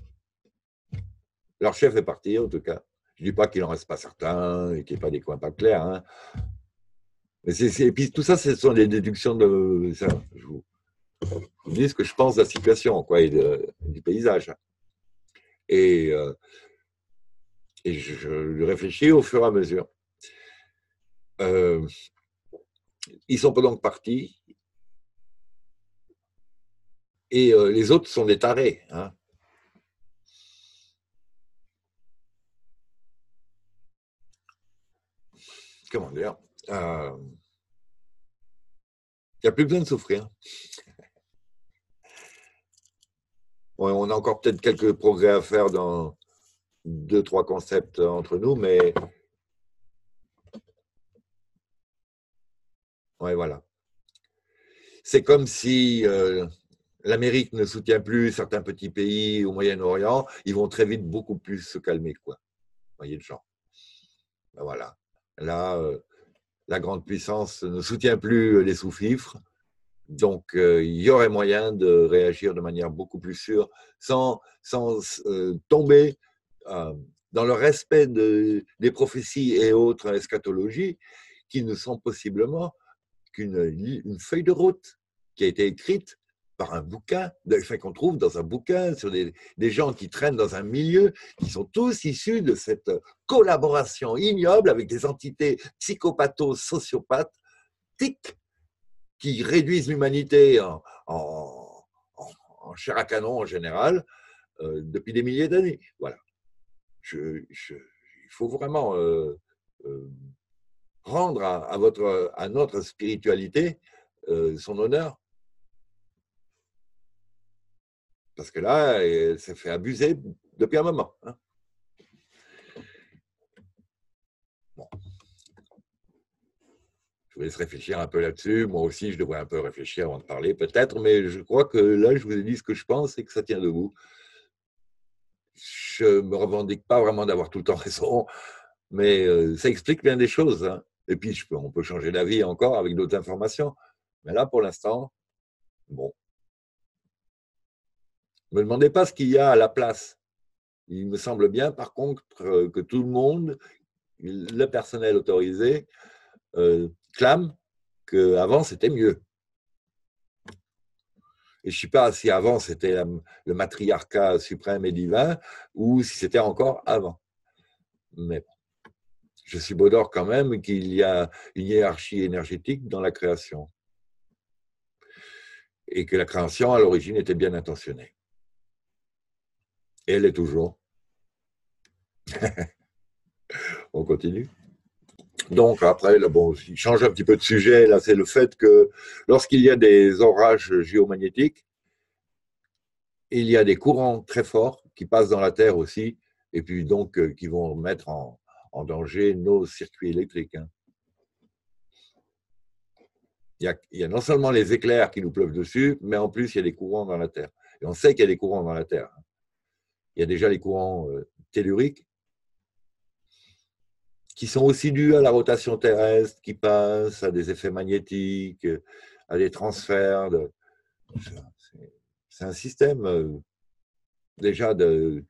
Leur chef est parti, en tout cas. Je ne dis pas qu'il n'en reste pas certains et qu'il n'y ait pas des coins pas clairs. Hein. Mais et puis tout ça, ce sont des déductions de ça. Je vous dis ce que je pense de la situation, quoi, et du paysage. Et, et je réfléchis au fur et à mesure. Ils sont donc partis. Et les autres sont des tarés. Hein. Comment dire il n'y a plus besoin de souffrir. On a encore peut-être quelques progrès à faire dans 2-3 concepts entre nous, mais ouais, voilà. C'est comme si l'Amérique ne soutient plus certains petits pays au Moyen-Orient, ils vont très vite beaucoup plus se calmer, quoi. Vous voyez le genre. Ben voilà. Là, la grande puissance ne soutient plus les sous-fifres. Donc, il y aurait moyen de réagir de manière beaucoup plus sûre, sans tomber dans le respect des prophéties et autres eschatologies qui ne sont possiblement qu'une feuille de route qui a été écrite par un bouquin, enfin, qu'on trouve dans un bouquin sur des gens qui traînent dans un milieu, qui sont tous issus de cette collaboration ignoble avec des entités psychopatho-sociopathes, qui réduisent l'humanité en chair à canon en général depuis des milliers d'années. Voilà. Il faut vraiment rendre à notre spiritualité son honneur. Parce que là, elle s'est fait abuser depuis un moment. Hein. Bon. Je vous laisse réfléchir un peu là-dessus. Moi aussi, je devrais un peu réfléchir avant de parler, peut-être, mais je crois que là, je vous ai dit ce que je pense et que ça tient debout. Je ne me revendique pas vraiment d'avoir tout le temps raison, mais ça explique bien des choses. Hein. Et puis, on peut changer d'avis encore avec d'autres informations. Mais là, pour l'instant, bon. Ne me demandez pas ce qu'il y a à la place. Il me semble bien, par contre, que tout le monde, le personnel autorisé, clame qu'avant, c'était mieux. Et je ne sais pas si avant, c'était le matriarcat suprême et divin ou si c'était encore avant. Mais bon. Je suis Baudor quand même qu'il y a une hiérarchie énergétique dans la création. Et que la création, à l'origine, était bien intentionnée. Et elle est toujours. On continue. Donc après, là, bon, il change un petit peu de sujet. Là, c'est le fait que lorsqu'il y a des orages géomagnétiques, il y a des courants très forts qui passent dans la Terre aussi, et puis donc qui vont mettre en danger nos circuits électriques. Hein. Il y a non seulement les éclairs qui nous pleuvent dessus, mais en plus, il y a des courants dans la Terre. Et on sait qu'il y a des courants dans la Terre. Il y a déjà les courants telluriques, qui sont aussi dus à la rotation terrestre, qui passent à des effets magnétiques, à des transferts. C'est un système déjà de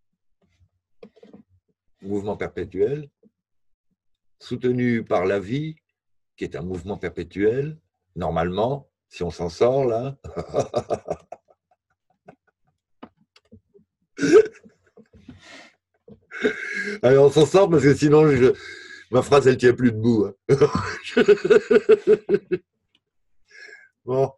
mouvement perpétuel, soutenu par la vie, qui est un mouvement perpétuel, normalement, si on s'en sort là. Alors on s'en sort parce que sinon ma phrase elle tient plus debout. Hein. Bon.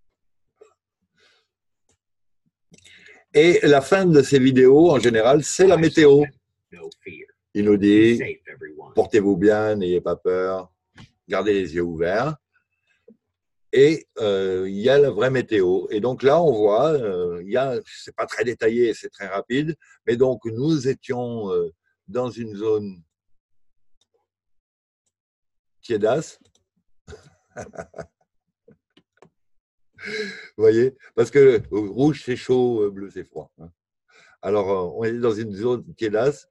Et la fin de ces vidéos, en général, c'est la météo. Il nous dit, portez-vous bien, n'ayez pas peur, gardez les yeux ouverts. Et il y a la vraie météo. Et donc là, on voit, c'est pas très détaillé, c'est très rapide, mais donc nous étions dans une zone tiédasse. Vous voyez? Parce que rouge, c'est chaud, bleu, c'est froid. Alors, on est dans une zone tiédasse.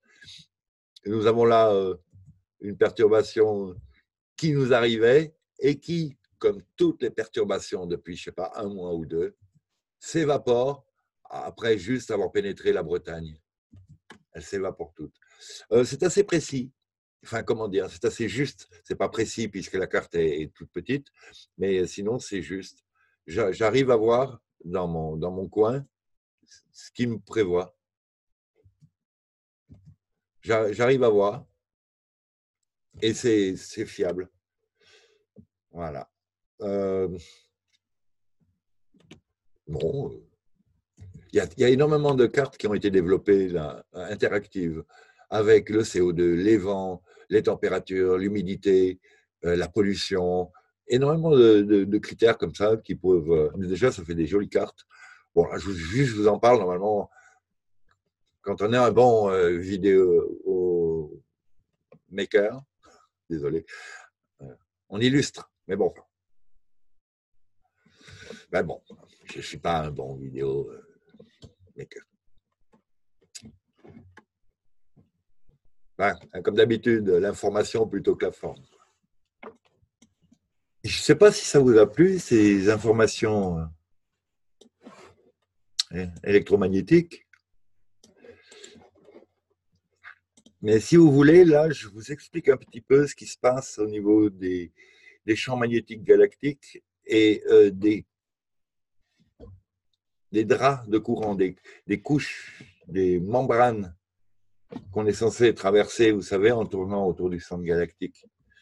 Nous avons là une perturbation qui nous arrivait et qui, comme toutes les perturbations depuis, je ne sais pas, un mois ou deux, s'évaporent après juste avoir pénétré la Bretagne. Elles s'évaporent toutes. C'est assez précis. Enfin, comment dire, c'est assez juste. C'est pas précis puisque la carte est toute petite, mais sinon, c'est juste. J'arrive à voir dans mon coin ce qui me prévoit. J'arrive à voir et c'est fiable. Voilà. Bon, il y a énormément de cartes qui ont été développées là, interactives, avec le CO2, les vents, les températures, l'humidité, la pollution, énormément de critères comme ça qui peuvent. Déjà, ça fait des jolies cartes. Bon, là, je vous en parle normalement. Quand on est un bon vidéo maker, désolé, on illustre. Mais bon, ben bon, je ne suis pas un bon vidéo maker. Ben, comme d'habitude, l'information plutôt que la forme. Je ne sais pas si ça vous a plu, ces informations électromagnétiques. Mais si vous voulez, là, je vous explique un petit peu ce qui se passe au niveau des champs magnétiques galactiques et des draps de courant, des couches, des membranes qu'on est censé traverser, vous savez, en tournant autour du centre galactique.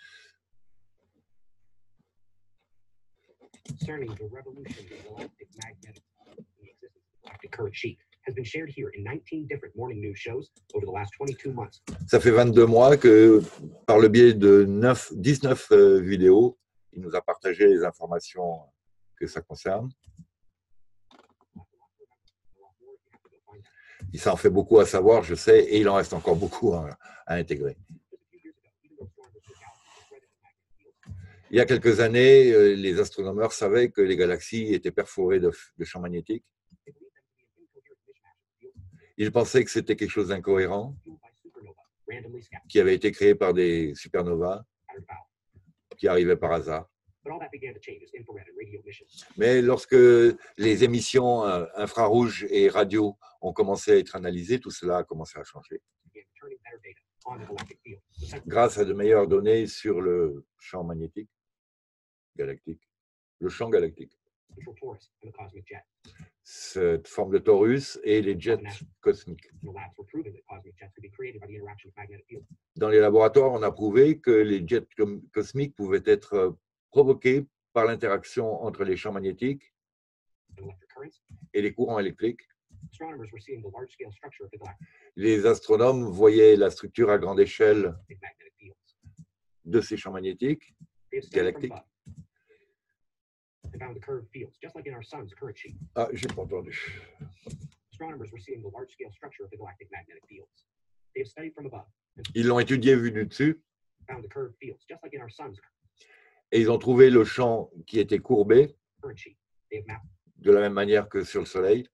Concerning the revolution of galactic magnetic current sheet has been shared here in 19 different morning news shows over the last 22 months. Ça fait 22 mois que, par le biais de 19 vidéos, il nous a partagé les informations que ça concerne. Il s'en fait beaucoup à savoir, je sais, et il en reste encore beaucoup à intégrer. Il y a quelques années, les astronomeurs savaient que les galaxies étaient perforées de champs magnétiques. Ils pensaient que c'était quelque chose d'incohérent, qui avait été créé par des supernovas, qui arrivaient par hasard. Mais lorsque les émissions infrarouges et radio ont commencé à être analysées, tout cela a commencé à changer. Grâce à de meilleures données sur le champ magnétique galactique, le champ galactique. Cette forme de torus et les jets cosmiques. Dans les laboratoires, on a prouvé que les jets cosmiques pouvaient être provoqués par l'interaction entre les champs magnétiques et les courants électriques. Les astronomes voyaient la structure à grande échelle de ces champs magnétiques galactiques. Ah, j'ai pas entendu. Ils l'ont étudié vu du dessus. Et ils ont trouvé le champ qui était courbé de la même manière que sur le Soleil.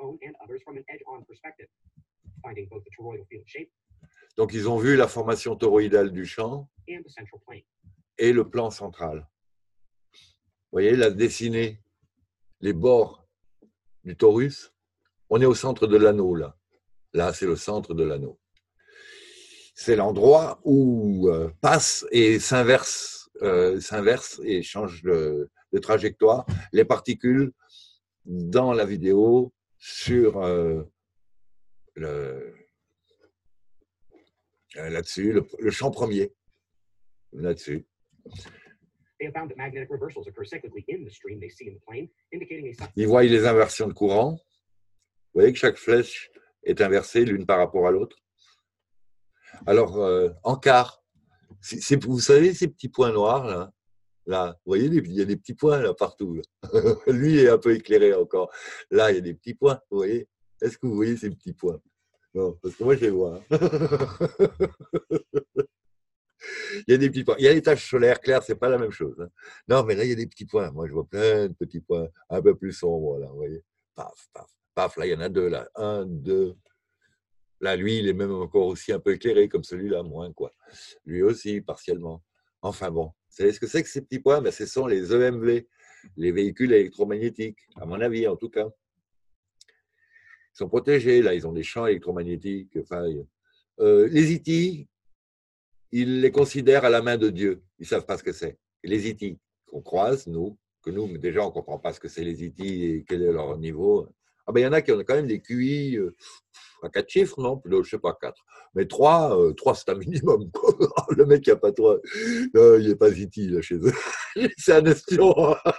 Donc ils ont vu la formation toroïdale du champ et le plan central. Vous voyez, là, dessiné les bords du torus. On est au centre de l'anneau, là. Là, c'est le centre de l'anneau. C'est l'endroit où passe et s'inverse et change de trajectoire les particules dans la vidéo sur là-dessus, le champ premier. Là-dessus. Ils voient les inversions de courant. Vous voyez que chaque flèche est inversée l'une par rapport à l'autre. Alors, en quart, vous savez ces petits points noirs là, vous voyez, il y a des petits points là partout. Là. Lui est un peu éclairé encore. Là, il y a des petits points, vous voyez. Est-ce que vous voyez ces petits points? Non, parce que moi, je les vois. Il y a des petits points. Il y a les taches solaires claires, c'est pas la même chose. Hein. Non, mais là, il y a des petits points. Moi, je vois plein de petits points un peu plus sombres, là, vous voyez. Paf, paf, paf. Là, il y en a deux, là. Un, deux. Là, lui, il est même encore aussi un peu éclairé comme celui-là, moins, quoi. Lui aussi, partiellement. Enfin, bon. savez ce que c'est que ces petits points? Ben, ce sont les EMV, les véhicules électromagnétiques, à mon avis en tout cas. Ils sont protégés, là, ils ont des champs électromagnétiques. Enfin, les E.T., ils les considèrent à la main de Dieu. Ils ne savent pas ce que c'est. Et les E.T. qu'on croise, nous, que nous, déjà, on ne comprend pas ce que c'est les E.T. et quel est leur niveau. Ah ben, il y en a qui ont quand même des QI à 4 chiffres, non? Je ne sais pas, 4. Mais 3, c'est un minimum. Le mec qui n'a pas 3, il n'est pas E.T. là, chez eux. C'est un espion.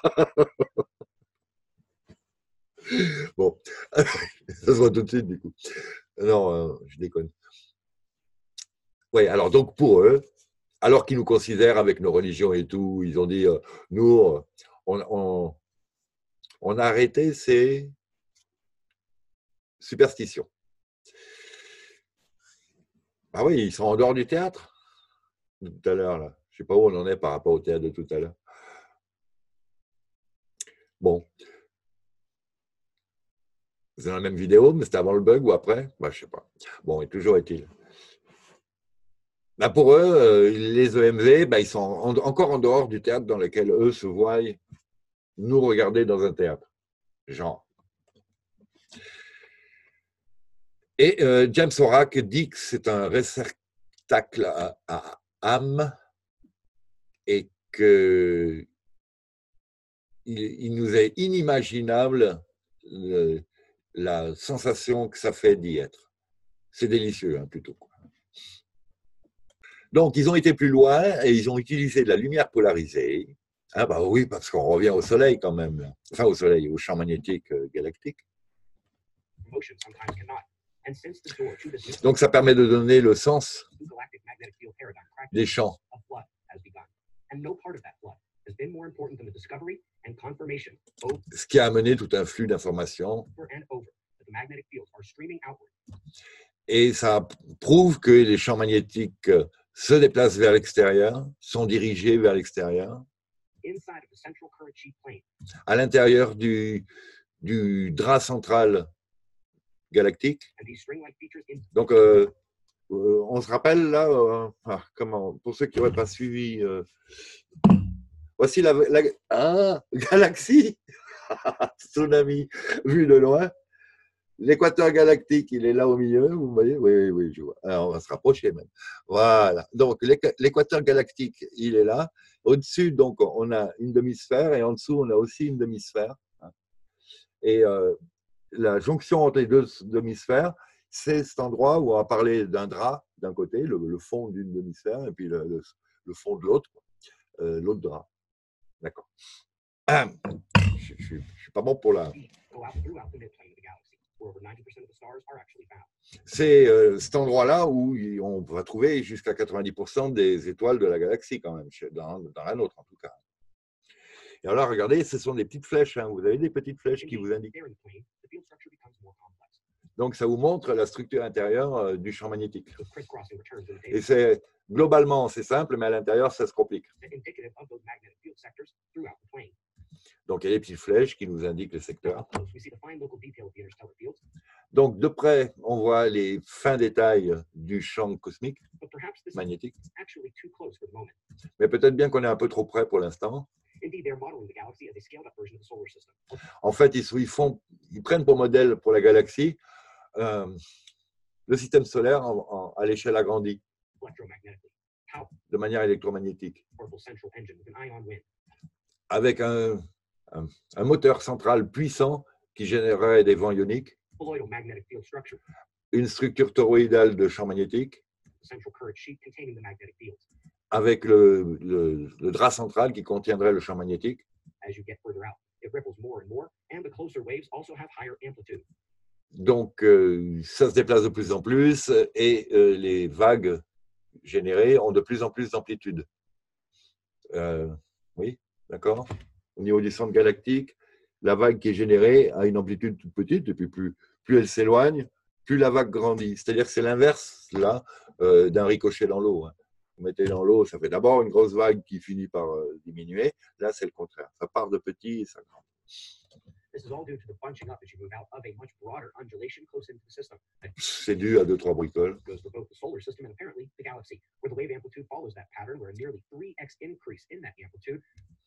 Bon, ça se voit tout de suite, du coup. Non, je déconne. Oui, alors donc pour eux, alors qu'ils nous considèrent avec nos religions et tout, ils ont dit, nous, on a arrêté ces superstitions. Ah oui, ils sont en dehors du théâtre de tout à l'heure, là. Je ne sais pas où on en est par rapport au théâtre de tout à l'heure. Bon. C'est dans la même vidéo, mais c'était avant le bug ou après? Je ne sais pas. Bon, et toujours est-il. Pour eux, les EMV, ils sont encore en dehors du théâtre dans lequel eux se voient nous regarder dans un théâtre. Genre. Et James Horak dit que c'est un réceptacle à âme et qu'il nous est inimaginable la sensation que ça fait d'y être. C'est délicieux, hein, plutôt. Donc, ils ont été plus loin et ils ont utilisé de la lumière polarisée. Ah bah oui, parce qu'on revient au Soleil quand même. Enfin, au Soleil, au champ magnétique galactique. Donc, ça permet de donner le sens des champs. Ce qui a amené tout un flux d'informations. Et ça prouve que les champs magnétiques se déplacent vers l'extérieur, sont dirigés vers l'extérieur, à l'intérieur du drap central galactique. Donc, on se rappelle là, pour ceux qui n'auraient pas suivi, voici la galaxie, tsunami, vu de loin. L'équateur galactique, il est là au milieu, vous voyez? Oui, je vois. Alors, on va se rapprocher même. Voilà. Donc, l'équateur galactique, il est là. Au-dessus, donc, on a une demi-sphère et en dessous, on a aussi une demi-sphère. Et la jonction entre les deux demi-sphères, c'est cet endroit où on va parler d'un drap d'un côté, le fond d'une demi-sphère, et puis le fond de l'autre, l'autre drap. D'accord. Je ne suis pas bon pour la... C'est cet endroit-là où on va trouver jusqu'à 90% des étoiles de la galaxie quand même, dans la nôtre en tout cas. Et alors là, regardez, ce sont des petites flèches. Hein. Vous avez des petites flèches qui vous indiquent. Donc, ça vous montre la structure intérieure du champ magnétique. Et c'est globalement, c'est simple, mais à l'intérieur, ça se complique. Donc, il y a des petites flèches qui nous indiquent le secteur. Donc, de près, on voit les fins détails du champ cosmique, magnétique. Mais peut-être bien qu'on est un peu trop près pour l'instant. En fait, ils prennent pour modèle pour la galaxie le système solaire à l'échelle agrandie, de manière électromagnétique, avec un moteur central puissant qui générerait des vents ioniques, une structure toroïdale de champ magnétique, avec le drap central qui contiendrait le champ magnétique. Donc, ça se déplace de plus en plus et les vagues générées ont de plus en plus d'amplitude. Oui, d'accord. Au niveau du centre galactique, la vague qui est générée a une amplitude toute petite, et puis plus elle s'éloigne, plus la vague grandit. C'est-à-dire que c'est l'inverse, là, d'un ricochet dans l'eau. Hein. Vous mettez dans l'eau, ça fait d'abord une grosse vague qui finit par diminuer. Là, c'est le contraire. Ça part de petit et ça grandit. This is all due to the bunching up as you move out of a much broader undulation close into the system. That C'est dû à 2-3 bricoles. goes for both the solar system and apparently the galaxy, where the wave amplitude follows that pattern, where a nearly 3x increase in that amplitude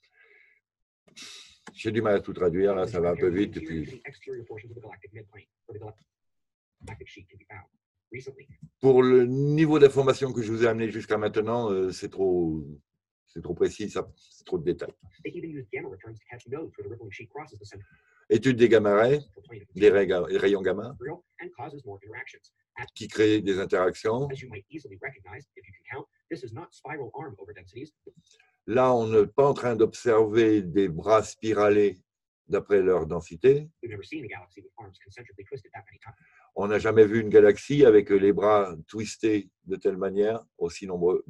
J'ai du mal à tout traduire, là, ça va un peu vite. Et to puis, the exterior portions of the galactic midplane, where the galactic sheet can be found. Recently, pour le niveau d'information que je vous ai amené jusqu'à maintenant, c'est trop précis, c'est trop de détails. they even use gamma returns to catch nodes where the rippling sheet crosses the central Étude des gamma-rays, plane of the des rayons gamma, material and causes more interactions. qui créent des interactions. As you might easily recognize, if you can count, this is not spiral arm overdensities. Là, on n'est pas en train d'observer des bras spiralés d'après leur densité. We've never seen a galaxy with arms concentrically twisted that many times. On n'a jamais vu une galaxie avec les bras twistés de telle manière, aussi nombreux,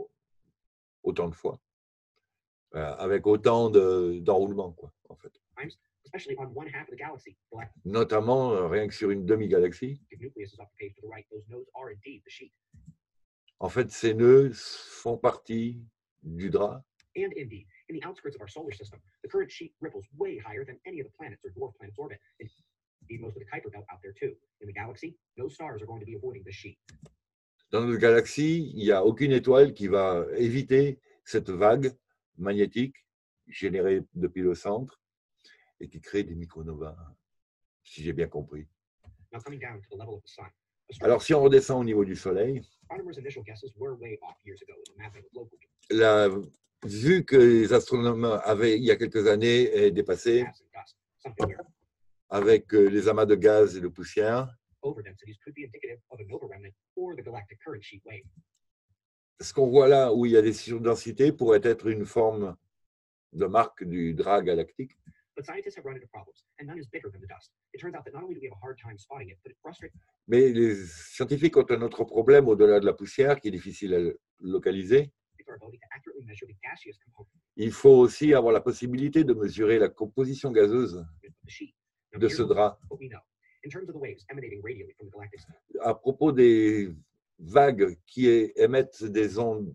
autant de fois, avec autant d'enroulements, quoi, en fait. Especially on one half of the galaxy. The galactic Notamment, rien que sur une demi-galaxie. nucleus is off the page to the right. Those nodes are indeed the sheet. En fait, ces nœuds font partie du drap. And indeed, in the outskirts of our solar system, the current sheet ripples way higher than any of the planets or dwarf planets' orbit. Indeed, most of the Kuiper belt out there too. In the galaxy, no stars are going to be avoiding this sheet. Dans notre galaxie, il n'y a aucune étoile qui va éviter cette vague magnétique générée depuis le centre et qui crée des micronovas, si j'ai bien compris. Now coming down to the level of the sun. Alors, si on redescend au niveau du Soleil, Astronomers' initial guesses were way off years ago in the mapping of local la vue que les astronomes avaient il y a quelques années est dépassée gas and dust. Something where avec les amas de gaz et de poussière. overdensities could be indicative of a nova remnant or the galactic current sheet wave. Ce qu'on voit là où il y a des surdensités pourrait être une forme de marque du drap galactique. But scientists have run into problems, and none is bigger than the dust. It turns out that not only do we have a hard time spotting it, but it frustrates Mais les scientifiques ont un autre problème au-delà de la poussière qui est difficile à localiser. our ability to accurately measure the gaseous component Il faut aussi avoir la possibilité de mesurer la composition gazeuse of the sheet. Now, de here's ce drap. what we know. In terms of the waves emanating radially from the galactic center, À propos des vagues qui émettent des ondes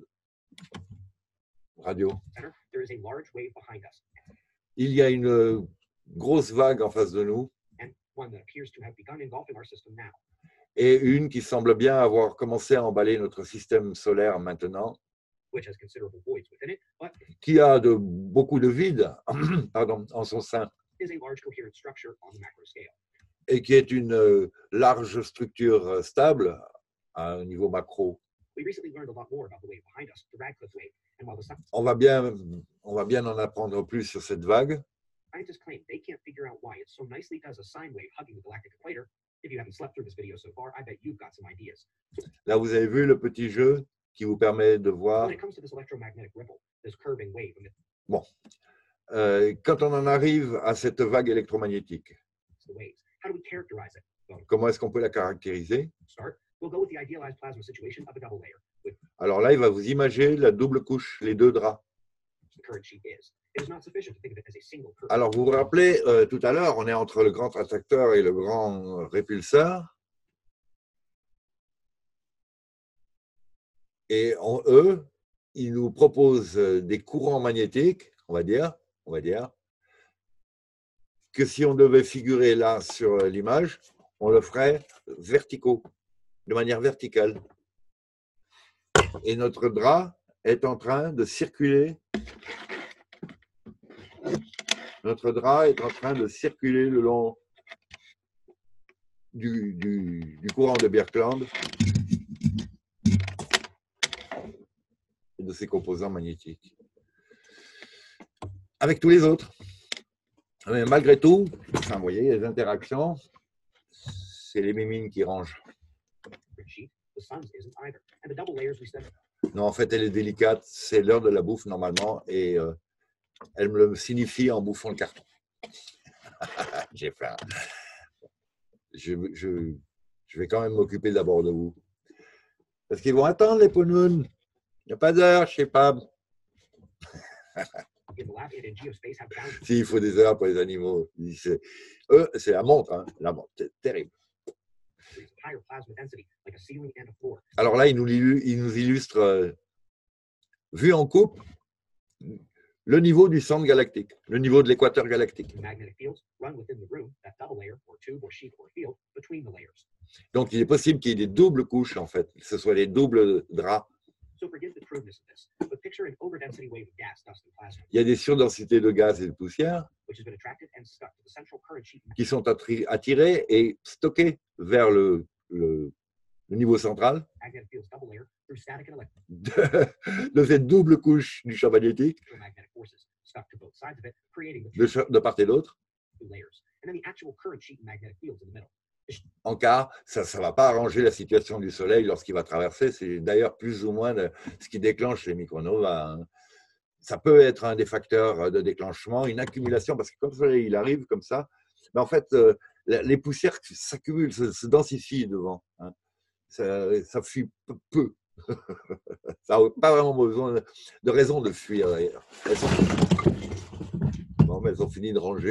radio, there is a large wave behind us, il y a une grosse vague en face de nous and one that appears to have begun engulfing our system now. et une qui semble bien avoir commencé à emballer notre système solaire maintenant, Which has considerable voids within it, but qui a beaucoup de vide pardon, en son sein is a large coherent structure on the macro scale. et qui est une large structure stable à un niveau macro. We recently learned a lot more about the wave behind us, the Radcliffe wave, and while the On va bien en apprendre plus sur cette vague. scientists claim they can't figure out why it so nicely does a sine wave hugging the galactic equator, if you haven't slept through this video so far, I bet you've got some ideas. Là, vous avez vu le petit jeu qui vous permet de voir. When it comes to this electromagnetic ripple, this curving wave amidst Bon, quand on en arrive à cette vague électromagnétique, the waves, how do we characterize it? Well, comment est-ce qu'on peut la caractériser? to start, we'll go with the idealized plasma situation of a double layer, which Alors là, il va vous imaginer la double couche, les deux draps. the current sheet is. It is not sufficient to think of it as a single curve. Alors, vous vous rappelez, tout à l'heure, on est entre le grand attracteur et le grand répulseur. Et eux, ils nous proposent des courants magnétiques, on va dire, que si on devait figurer là sur l'image, on le ferait verticaux, de manière verticale. Et notre drap est en train de circuler. Notre drap est en train de circuler le long du courant de Birkeland et de ses composants magnétiques. Avec tous les autres. Mais malgré tout, enfin, vous voyez, les interactions, c'est les mimines qui rangent. Sheet, the sun's isn't either. And the double layers we studied Non, en fait, elle est délicate. C'est l'heure de la bouffe normalement et elle me le signifie en bouffant le carton. J'ai faim. Je vais quand même m'occuper d'abord de vous. Parce qu'ils vont attendre les ponounes. Il n'y a pas d'heure, je sais pas. in the lab and in geospace have boundaries. Si, il faut des heures pour les animaux. Eux, c'est la montre, hein. La montre, c'est terrible. Higher plasma density, like a ceiling and a floor. Alors là, il nous illustre, vu en coupe, le niveau du centre galactique, le niveau de l'équateur galactique. The magnetic fields run within the room, that double layer or tube or sheath or field between the layers. Donc, il est possible qu'il y ait des doubles couches, en fait, que ce soit des doubles draps. So forgive the crudeness of this, but picture an overdensity wave of gas, dust, and plasma, Il y a des surdensités de gaz et de poussière which has been attracted and stuck to the central current sheet qui sont attirés et stockés vers le niveau central magnetic field's double layer through static and de cette double couche du champ magnétique electromagnetic forces stuck to both sides of it, creating the de part et d'autre. two layers, and then the actual current sheet and magnetic fields in the middle. En cas, ça ne va pas arranger la situation du Soleil lorsqu'il va traverser. C'est d'ailleurs plus ou moins ce qui déclenche les micronovas. Hein. Ça peut être un des facteurs de déclenchement, une accumulation, parce que quand le Soleil il arrive comme ça, mais en fait, les poussières s'accumulent, se densifient devant. Hein. Ça fuit peu. Ça n'a pas vraiment besoin de raison de fuir. Bon, mais elles ont fini de ranger.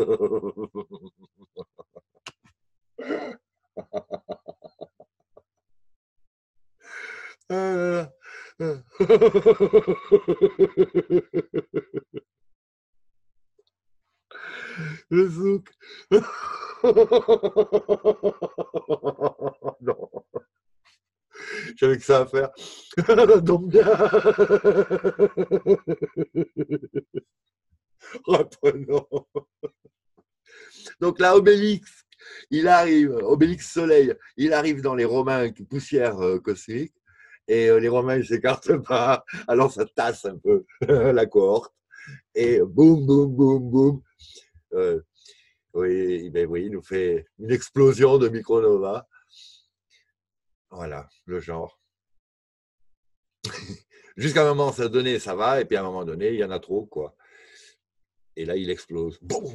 Le souk. Non. J'avais que ça à faire. Donc bien. Reprenons. Donc là, Obélix, il arrive, Obélix Soleil, il arrive dans les Romains poussière cosmique, et les Romains ne s'écartent pas, alors ça tasse un peu la cohorte, et boum, boum, boum, boum. Oui, ben oui, il nous fait une explosion de micronova. Voilà, le genre. Jusqu'à un moment, ça donnait, ça va, et puis à un moment donné, il y en a trop, quoi. Et là, il explose. Boum.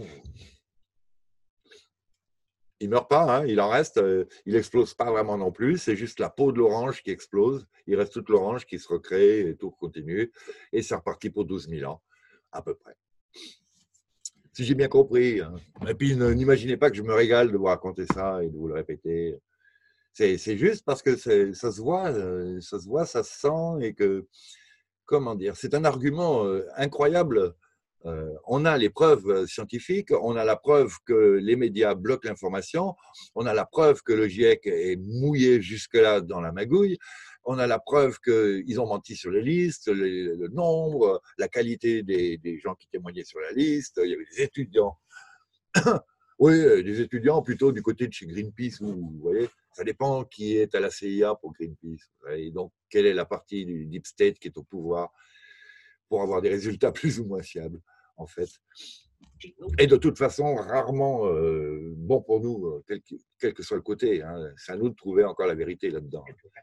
Il ne meurt pas, hein, il en reste, il n'explose pas vraiment non plus, c'est juste la peau de l'orange qui explose, il reste toute l'orange qui se recrée et tout continue, et c'est reparti pour 12 000 ans, à peu près. Si j'ai bien compris. Hein. Et puis, n'imaginez pas que je me régale de vous raconter ça et de vous le répéter. C'est juste parce que ça se voit, ça se sent, et que, comment dire, c'est un argument incroyable. On a les preuves scientifiques, on a la preuve que les médias bloquent l'information, on a la preuve que le GIEC est mouillé jusque-là dans la magouille, on a la preuve qu'ils ont menti sur les listes, le nombre, la qualité des gens qui témoignaient sur la liste. Il y avait des étudiants. Oui, des étudiants plutôt du côté de chez Greenpeace, vous voyez, ça dépend qui est à la CIA pour Greenpeace. Et donc, quelle est la partie du Deep State qui est au pouvoir pour avoir des résultats plus ou moins fiables, en fait. Et de toute façon, rarement bon pour nous, quel que soit le côté. Hein. C'est à nous de trouver encore la vérité là-dedans.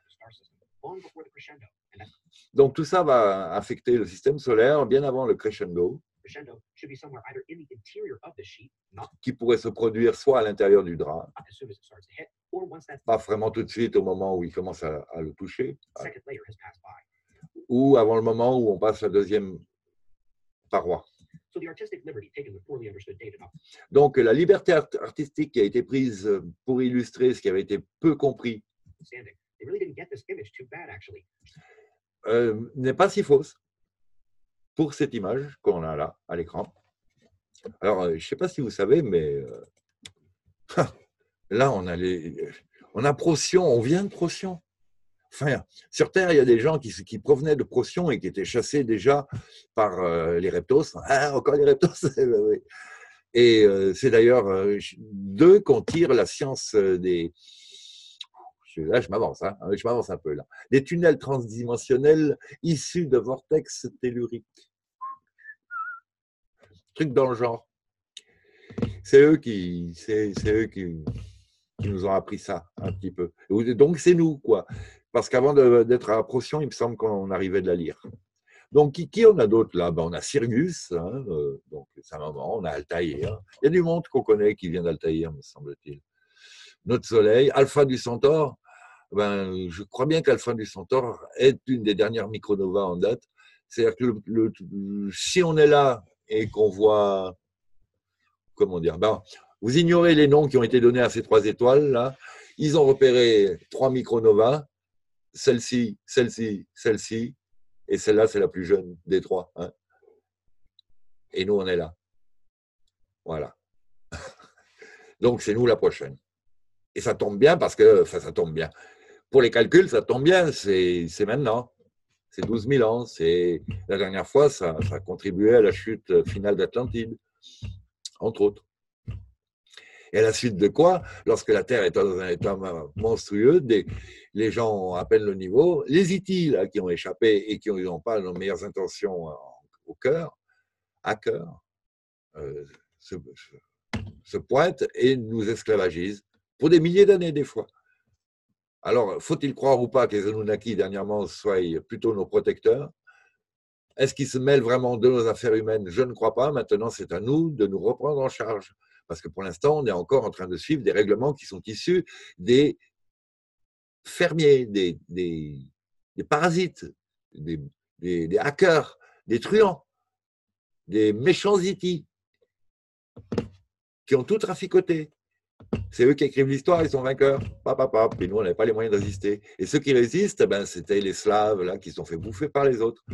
Donc, tout ça va affecter le système solaire bien avant le crescendo, qui pourrait se produire soit à l'intérieur du drap, pas vraiment tout de suite au moment où il commence à le toucher, ou avant le moment où on passe la deuxième paroi. Donc, la liberté artistique qui a été prise pour illustrer ce qui avait été peu compris n'est pas si fausse pour cette image qu'on a là à l'écran. Alors, je ne sais pas si vous savez, mais là, on a Procyon, on vient de Procyon. Enfin, sur Terre, il y a des gens qui provenaient de Procyon et qui étaient chassés déjà par les reptos. Ah, encore les reptos. Oui. Et c'est d'ailleurs d'eux qu'on tire la science des... Là, je m'avance, hein, je m'avance un peu là. Des tunnels transdimensionnels issus de vortex telluriques. Truc dans le genre. C'est eux qui nous ont appris ça un petit peu. Donc, c'est nous, quoi. Parce qu'avant d'être à Procyon, il me semble qu'on arrivait de la lire. Donc, qui on a d'autres là? Ben, on a Sirius, hein, donc c'est un moment, on a Altaïr. Il y a du monde qu'on connaît qui vient d'Altaïr, me semble-t-il. Notre Soleil, Alpha du Centaure, ben, je crois bien qu'Alpha du Centaure est une des dernières micronovas en date. C'est-à-dire que si on est là et qu'on voit, comment dire, ben, vous ignorez les noms qui ont été donnés à ces trois étoiles là. Ils ont repéré 3 micronovas, celle-ci, celle-ci, celle-ci, et celle-là, c'est la plus jeune des 3. Hein. Et nous, on est là. Voilà. Donc, c'est nous la prochaine. Et ça tombe bien parce que, enfin, ça tombe bien. Pour les calculs, ça tombe bien, c'est maintenant. C'est 12 000 ans. La dernière fois, ça a contribué à la chute finale d'Atlantide, entre autres. Et à la suite de quoi, lorsque la Terre est dans un état monstrueux, les gens ont à peine le niveau, les E.T. là, qui ont échappé et qui n'ont pas nos meilleures intentions au cœur, à cœur, se pointent et nous esclavagisent pour des milliers d'années des fois. Alors, faut-il croire ou pas que les Anunnaki, dernièrement, soient plutôt nos protecteurs? Est-ce qu'ils se mêlent vraiment de nos affaires humaines? Je ne crois pas. Maintenant, c'est à nous de nous reprendre en charge. Parce que pour l'instant, on est encore en train de suivre des règlements qui sont issus des fermiers, des parasites, des hackers, des truands, des méchants E.T. qui ont tout traficoté. C'est eux qui écrivent l'histoire, ils sont vainqueurs. Puis nous, on n'avait pas les moyens de résister. Et ceux qui résistent, ben, c'était les Slaves là, qui se sont fait bouffer par les autres.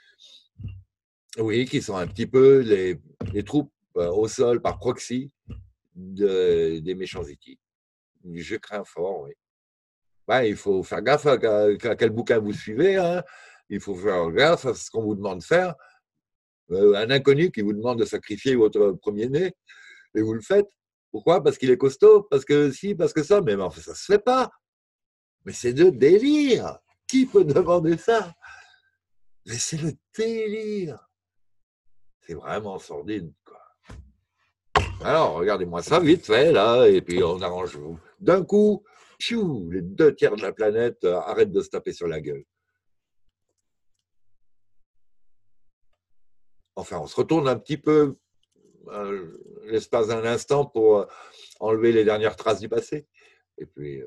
Oui, qui sont un petit peu les troupes au sol par proxy des méchants E.T. Je crains fort, oui. Ouais, il faut faire gaffe à quel bouquin vous suivez. Hein. Il faut faire gaffe à ce qu'on vous demande de faire. Un inconnu qui vous demande de sacrifier votre premier-né, et vous le faites. Pourquoi? Parce qu'il est costaud? Parce que si, parce que ça. Mais enfin, ça ne se fait pas. Mais c'est de délire. Qui peut demander ça? Mais c'est le délire. C'est vraiment sordide, quoi. Alors, regardez-moi ça vite fait, là, et puis on arrange. D'un coup, piou, les 2 tiers de la planète arrêtent de se taper sur la gueule. Enfin, on se retourne un petit peu l'espace d'un instant pour enlever les dernières traces du passé. Et puis,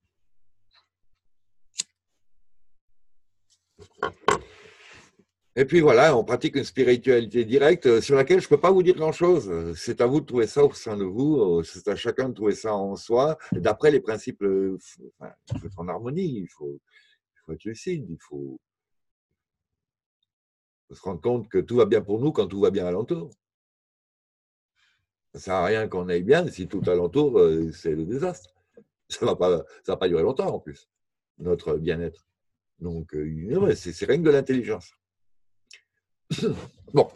voilà, on pratique une spiritualité directe sur laquelle je ne peux pas vous dire grand-chose. C'est à vous de trouver ça au sein de vous, c'est à chacun de trouver ça en soi, d'après les principes. Il faut être en harmonie, il faut être lucide, il faut se rendre compte que tout va bien pour nous quand tout va bien alentour. Ça ne sert à rien qu'on aille bien si tout alentour, c'est le désastre. Ça ne va pas durer longtemps en plus, notre bien-être. Donc, c'est rien que de l'intelligence. Bon,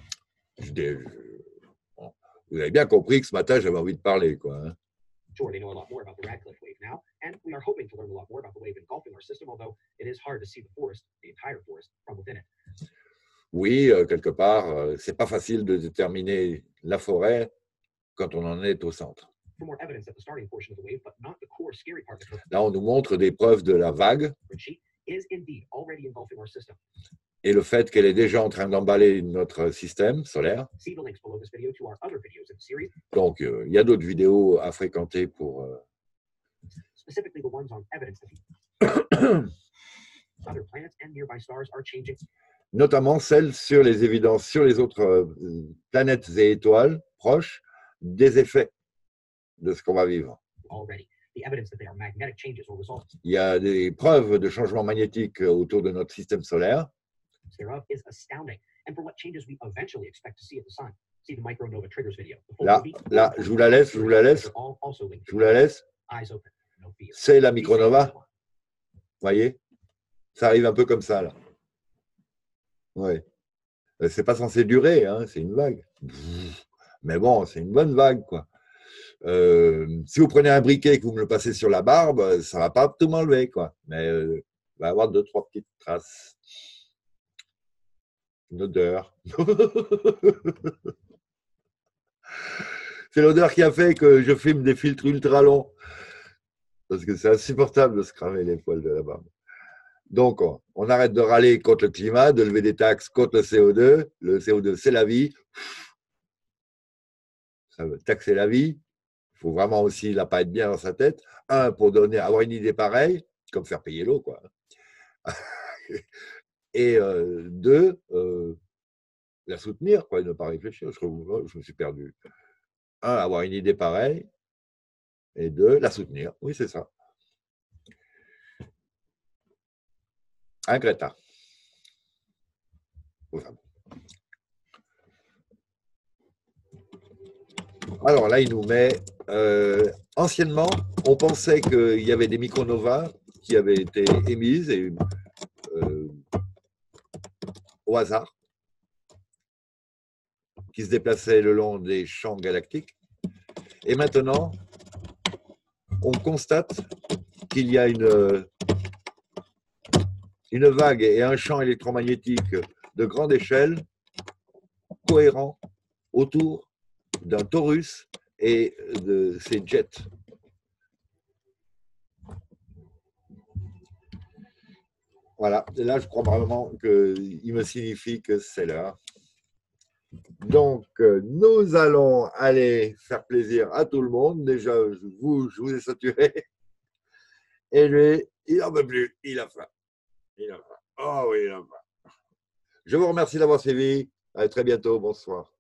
vous avez bien compris que ce matin, j'avais envie de parler, quoi. Hein. Sure, they know a lot more about the Radcliffe wave now, and we are hoping to learn a lot more about the wave engulfing our system, although it is hard to see the forest, the entire forest, from within it. Oui, quelque part, c'est pas facile de déterminer la forêt quand on en est au centre. Là, on nous montre des preuves de la vague et le fait qu'elle est déjà en train d'emballer notre système solaire. Donc, il y a d'autres vidéos à fréquenter pour... notamment celles sur les évidences, sur les autres planètes et étoiles proches des effets de ce qu'on va vivre. Il y a des preuves de changements magnétiques autour de notre système solaire. Là, je vous la laisse. C'est la micronova. Vous voyez? Ça arrive un peu comme ça, là. Ouais. C'est pas censé durer, hein, c'est une vague. Mais bon, c'est une bonne vague, quoi. Si vous prenez un briquet et que vous me le passez sur la barbe, ça va pas tout m'enlever, quoi. Mais il va y avoir 2-3 petites traces. Une odeur. C'est l'odeur qui a fait que je filme des filtres ultra longs. Parce que c'est insupportable de se cramer les poils de la barbe. Donc, on arrête de râler contre le climat, de lever des taxes contre le CO2. Le CO2, c'est la vie. Ça veut taxer la vie. Il faut vraiment aussi la pas être bien dans sa tête. Un, pour avoir une idée pareille, comme faire payer l'eau, quoi. Et deux, la soutenir, quoi, ne pas réfléchir. Je me suis perdu. Un, avoir une idée pareille. Et deux, la soutenir. Oui, c'est ça. Un Greta. Enfin, Alors là, il nous met. Anciennement, on pensait qu'il y avait des micronovas qui avaient été émises au hasard, qui se déplaçaient le long des champs galactiques. Et maintenant, on constate qu'il y a une vague et un champ électromagnétique de grande échelle cohérent autour d'un torus et de ses jets. Voilà, et là je crois vraiment qu'il me signifie que c'est l'heure. Donc, nous allons aller faire plaisir à tout le monde. Déjà, je vous ai saturé. Et lui, il n'en veut plus. Il a faim. Il a faim. Oh oui, il a faim. Je vous remercie d'avoir suivi. À très bientôt. Bonsoir.